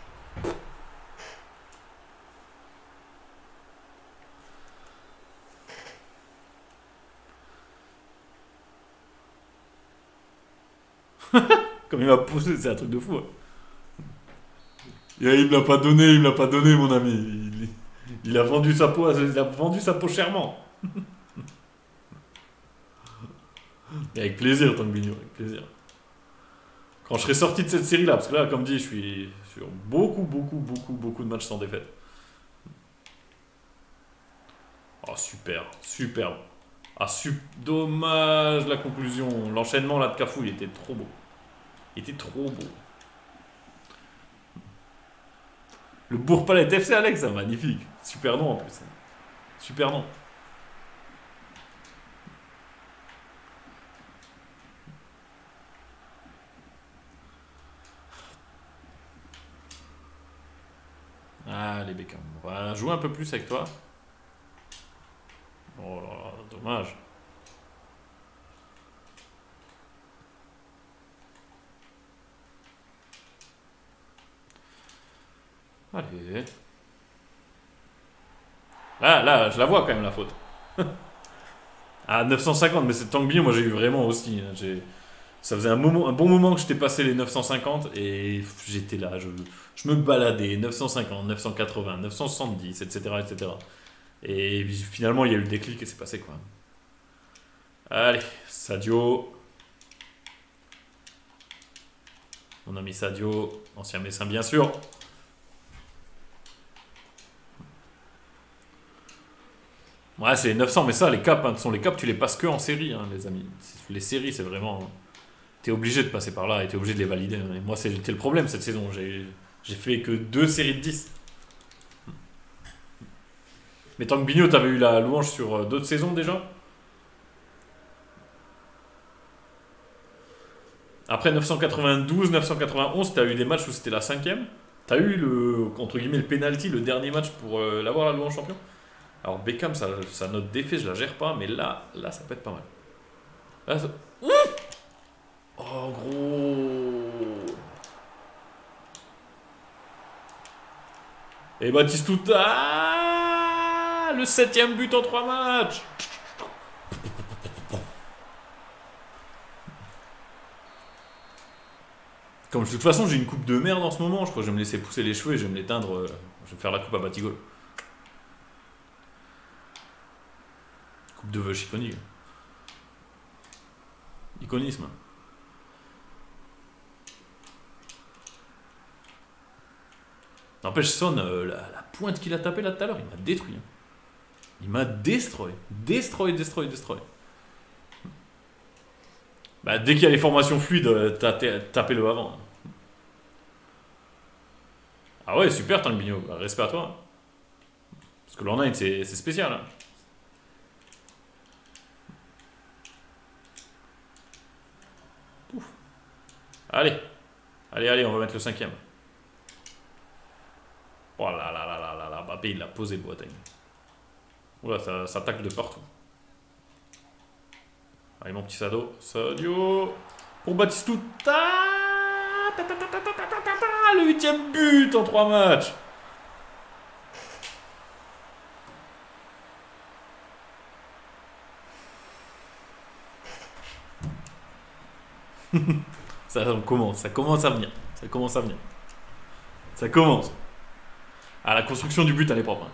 Comme il m'a poussé, c'est un truc de fou. Hein. Et il me l'a pas donné, il me l'a pas donné, mon ami. Il, il a vendu sa peau, il a vendu sa peau chèrement. Et avec plaisir, Tank Bignou, avec plaisir. Quand je serai sorti de cette série-là, parce que là, comme dit, je suis sur beaucoup, beaucoup, beaucoup, beaucoup de matchs sans défaite. Oh, super, superbe. Ah, sup... dommage la conclusion. L'enchaînement là de Cafou, il était trop beau. Il était trop beau. Le Bourg-Palais F C Alex, magnifique. Super nom en plus. Super nom. Allez, Beckham. On va jouer un peu plus avec toi. Oh là là, dommage. Allez. Là, là, je la vois quand même la faute. Ah, neuf cent cinquante, mais c'est Tanguy, moi j'ai eu vraiment aussi. Hein, j'ai... Ça faisait un, moment, un bon moment que j'étais passé les neuf cent cinquante et j'étais là, je, je me baladais, neuf cent cinquante, neuf cent quatre-vingts, neuf cent soixante-dix, et cetera, et cetera. Et finalement, il y a eu le déclic et c'est passé quoi. Allez, Sadio. Mon ami Sadio, ancien Messin bien sûr. Ouais, c'est les neuf cents, mais ça, les caps, hein, sont les caps, tu les passes que en série, hein, les amis. Les séries, c'est vraiment. T'es obligé de passer par là et t'es obligé de les valider. Et moi, c'était le problème cette saison. J'ai j'ai fait que deux séries de dix. Mais tant que Bigno, t'avais eu la louange sur euh, d'autres saisons déjà. Après neuf cent quatre-vingt-douze, neuf cent quatre-vingt-onze, t'as eu des matchs où c'était la cinquième. T'as eu le, entre guillemets, le penalty, le dernier match pour euh, l'avoir la louange champion. Alors Beckham, sa, sa note d'effet, je la gère pas, mais là, là, ça peut être pas mal. Là, ça... Oh gros. Et Batistuta, ah, le septième but en trois matchs. Comme de toute façon j'ai une coupe de merde en ce moment, je crois que je vais me laisser pousser les cheveux et je vais me l'éteindre. euh, Je vais me faire la coupe à Batigol. Coupe de veuche iconique. Iconisme. N'empêche Son, euh, la, la pointe qu'il a tapée là tout à l'heure, il m'a détruit. hein. Il m'a destroy. Destroy, destroy, destroy. Bah, dès qu'il y a les formations fluides, euh, t'as- t'as- tapez-le avant. Ah ouais, super Tangbino, bah, respect à toi. Parce que l'online c'est c'est spécial. hein. Ouf. Allez, allez, allez, on va mettre le cinquième. Oh là là là là là là, Mbappé il l'a posé le Boateng. Oula, ça, ça tacle de partout. Allez mon petit Sado, Sadio pour Batistuta. Ta, ta, ta, ta, ta, ta, ta, ta, le huitième but en trois matchs. Ça on commence, ça commence à venir. Ça commence à venir. Ça commence. Ah, la construction du but, elle est propre. hein.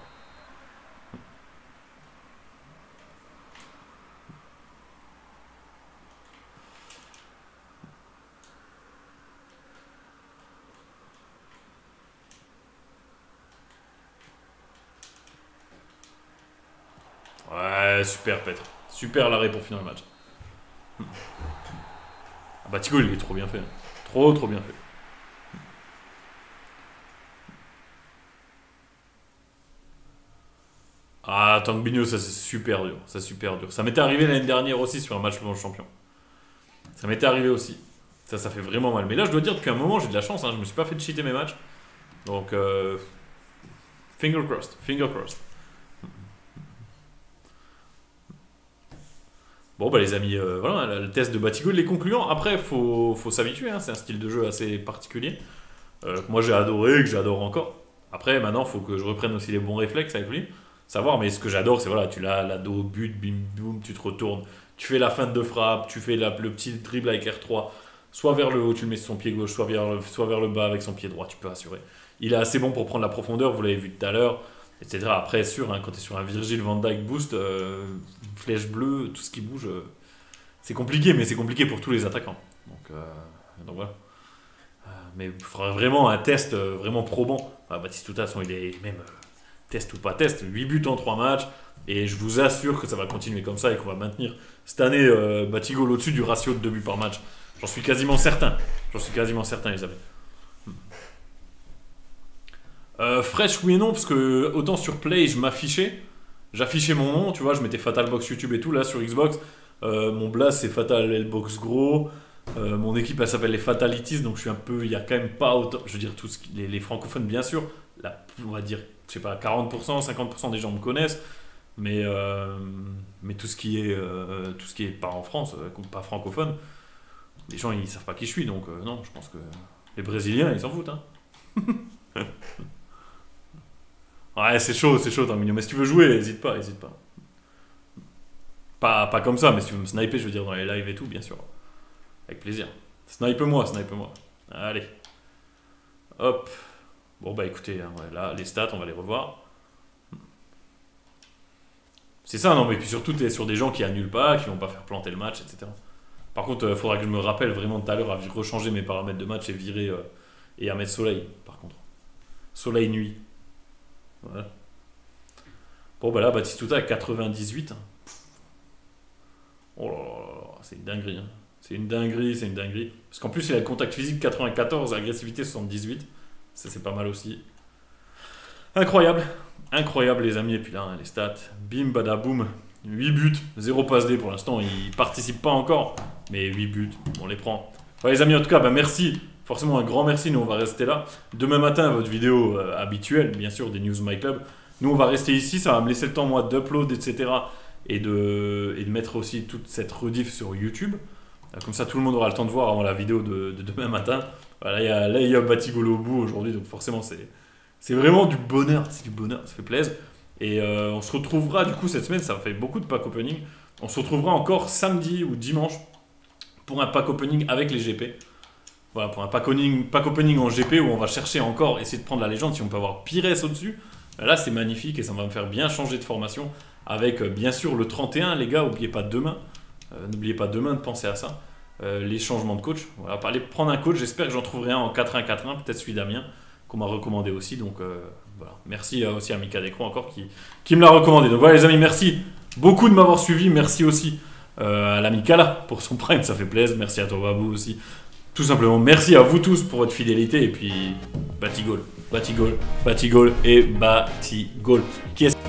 Ouais, super Petre. Super l'arrêt pour finir le match. Ah bah Tigo, il est trop bien fait. hein. Trop, trop bien fait. Ah, Tanguy, ça c'est super dur. Ça c'est super dur. Ça m'était arrivé l'année dernière aussi sur un match de champion. Ça m'était arrivé aussi. Ça, ça fait vraiment mal. Mais là, je dois dire, depuis un moment, j'ai de la chance. Hein. Je me suis pas fait cheater mes matchs. Donc, euh, finger crossed. Finger crossed. Bon, bah les amis, euh, voilà, le test de Batigol est concluant. Après, faut, faut s'habituer. hein. C'est un style de jeu assez particulier. Euh, que moi, j'ai adoré, que j'adore encore. Après, maintenant, faut que je reprenne aussi les bons réflexes avec lui. Savoir, mais ce que j'adore, c'est voilà, tu l'as, l'ado, but, bim, boum, tu te retournes. Tu fais la feinte de frappe, tu fais la- le petit dribble avec R trois. Soit vers le haut, tu le mets sur son pied gauche, soit vers le, soit vers le bas avec son pied droit, tu peux assurer. Il est assez bon pour prendre la profondeur, vous l'avez vu tout à l'heure, et cetera. Après, sûr, hein, quand tu es sur un Virgil van Dijk boost, euh, flèche bleue, tout ce qui bouge, euh, c'est compliqué, mais c'est compliqué pour tous les attaquants. Donc, euh, donc voilà. Euh, mais il faudra vraiment un test euh, vraiment probant. Enfin, Batistuta, de toute façon, il est même euh, test ou pas test, huit buts en trois matchs. Et je vous assure que ça va continuer comme ça et qu'on va maintenir cette année euh, Batigol au-dessus du ratio de deux buts par match. J'en suis quasiment certain. J'en suis quasiment certain, Elisabeth. Euh, fresh, oui et non, parce que autant sur Play, je m'affichais. J'affichais mon nom, tu vois, je mettais Fatalbox YouTube et tout. Là, sur Xbox, euh, mon blast, c'est Fatal Hellbox Gros. Euh, mon équipe, elle s'appelle les Fatalities, donc je suis un peu. Il y a quand même pas autant. Je veux dire, tous les, les francophones, bien sûr. Là, on va dire, je sais pas, quarante pour cent, cinquante pour cent des gens me connaissent. Mais, euh, mais tout ce qui est euh, tout ce qui est pas en France, euh, pas francophone, les gens ils savent pas qui je suis, donc euh, non, je pense que les Brésiliens ils s'en foutent. Hein. Ouais, c'est chaud, c'est chaud, t'es mignon. Mais si tu veux jouer, hésite pas, hésite pas. Pas, pas comme ça, mais si tu veux me sniper, je veux dire dans les lives et tout, bien sûr. Avec plaisir. Snipe-moi, snipe-moi. Allez. Hop. Bon bah écoutez, hein, ouais, là, les stats, on va les revoir. C'est ça, non, mais puis surtout, t'es sur des gens qui annulent pas, qui vont pas faire planter le match, et cetera. Par contre, il euh, faudra que je me rappelle vraiment tout à l'heure à rechanger mes paramètres de match et virer euh, et à mettre soleil, par contre. Soleil nuit. Voilà. Bon bah là, Batistuta à quatre-vingt-dix-huit. Oh là là là, c'est une dinguerie. Hein. C'est une dinguerie, c'est une dinguerie. Parce qu'en plus, il a le contact physique quatre-vingt-quatorze, agressivité soixante-dix-huit. Ça, c'est pas mal aussi. Incroyable. Incroyable, les amis. Et puis là, hein, les stats. Bim, badaboum. huit buts, zéro passe D pour l'instant. Il participe pas encore. Mais huit buts, on les prend. Ouais, les amis, en tout cas, bah, merci. Forcément, un grand merci. Nous, on va rester là. Demain matin, votre vidéo euh, habituelle, bien sûr, des News My Club. Nous, on va rester ici. Ça va me laisser le temps, moi, d'upload, et cetera. Et de, et de mettre aussi toute cette rediff sur YouTube. Comme ça, tout le monde aura le temps de voir avant la vidéo de, de demain matin. Voilà, y a, là, il y a Batigolo au bout aujourd'hui. Donc, forcément, c'est, c'est vraiment du bonheur. C'est du bonheur. Ça fait plaisir. Et euh, on se retrouvera, du coup, cette semaine. Ça fait beaucoup de pack opening. On se retrouvera encore samedi ou dimanche pour un pack opening avec les G P. Voilà, pour un pack opening, pack opening en G P où on va chercher encore, essayer de prendre la légende. Si on peut avoir Pires au-dessus, là, c'est magnifique et ça va me faire bien changer de formation. Avec, euh, bien sûr, le trente et un, les gars, n'oubliez pas demain. Euh, n'oubliez pas demain de penser à ça. Euh, les changements de coach. Voilà, pour aller prendre un coach, j'espère que j'en trouverai un en quatre un quatre un, peut-être celui d'Amiens, qu'on m'a recommandé aussi. Donc euh, voilà. Merci euh, aussi à Mika Decro encore qui, qui me l'a recommandé. Donc voilà les amis, merci beaucoup de m'avoir suivi. Merci aussi euh, à l'ami Kala pour son prime, ça fait plaisir. Merci à toi Babou aussi. Tout simplement, merci à vous tous pour votre fidélité. Et puis, Batigol, Batigol, Batigol et Batigol. Qui est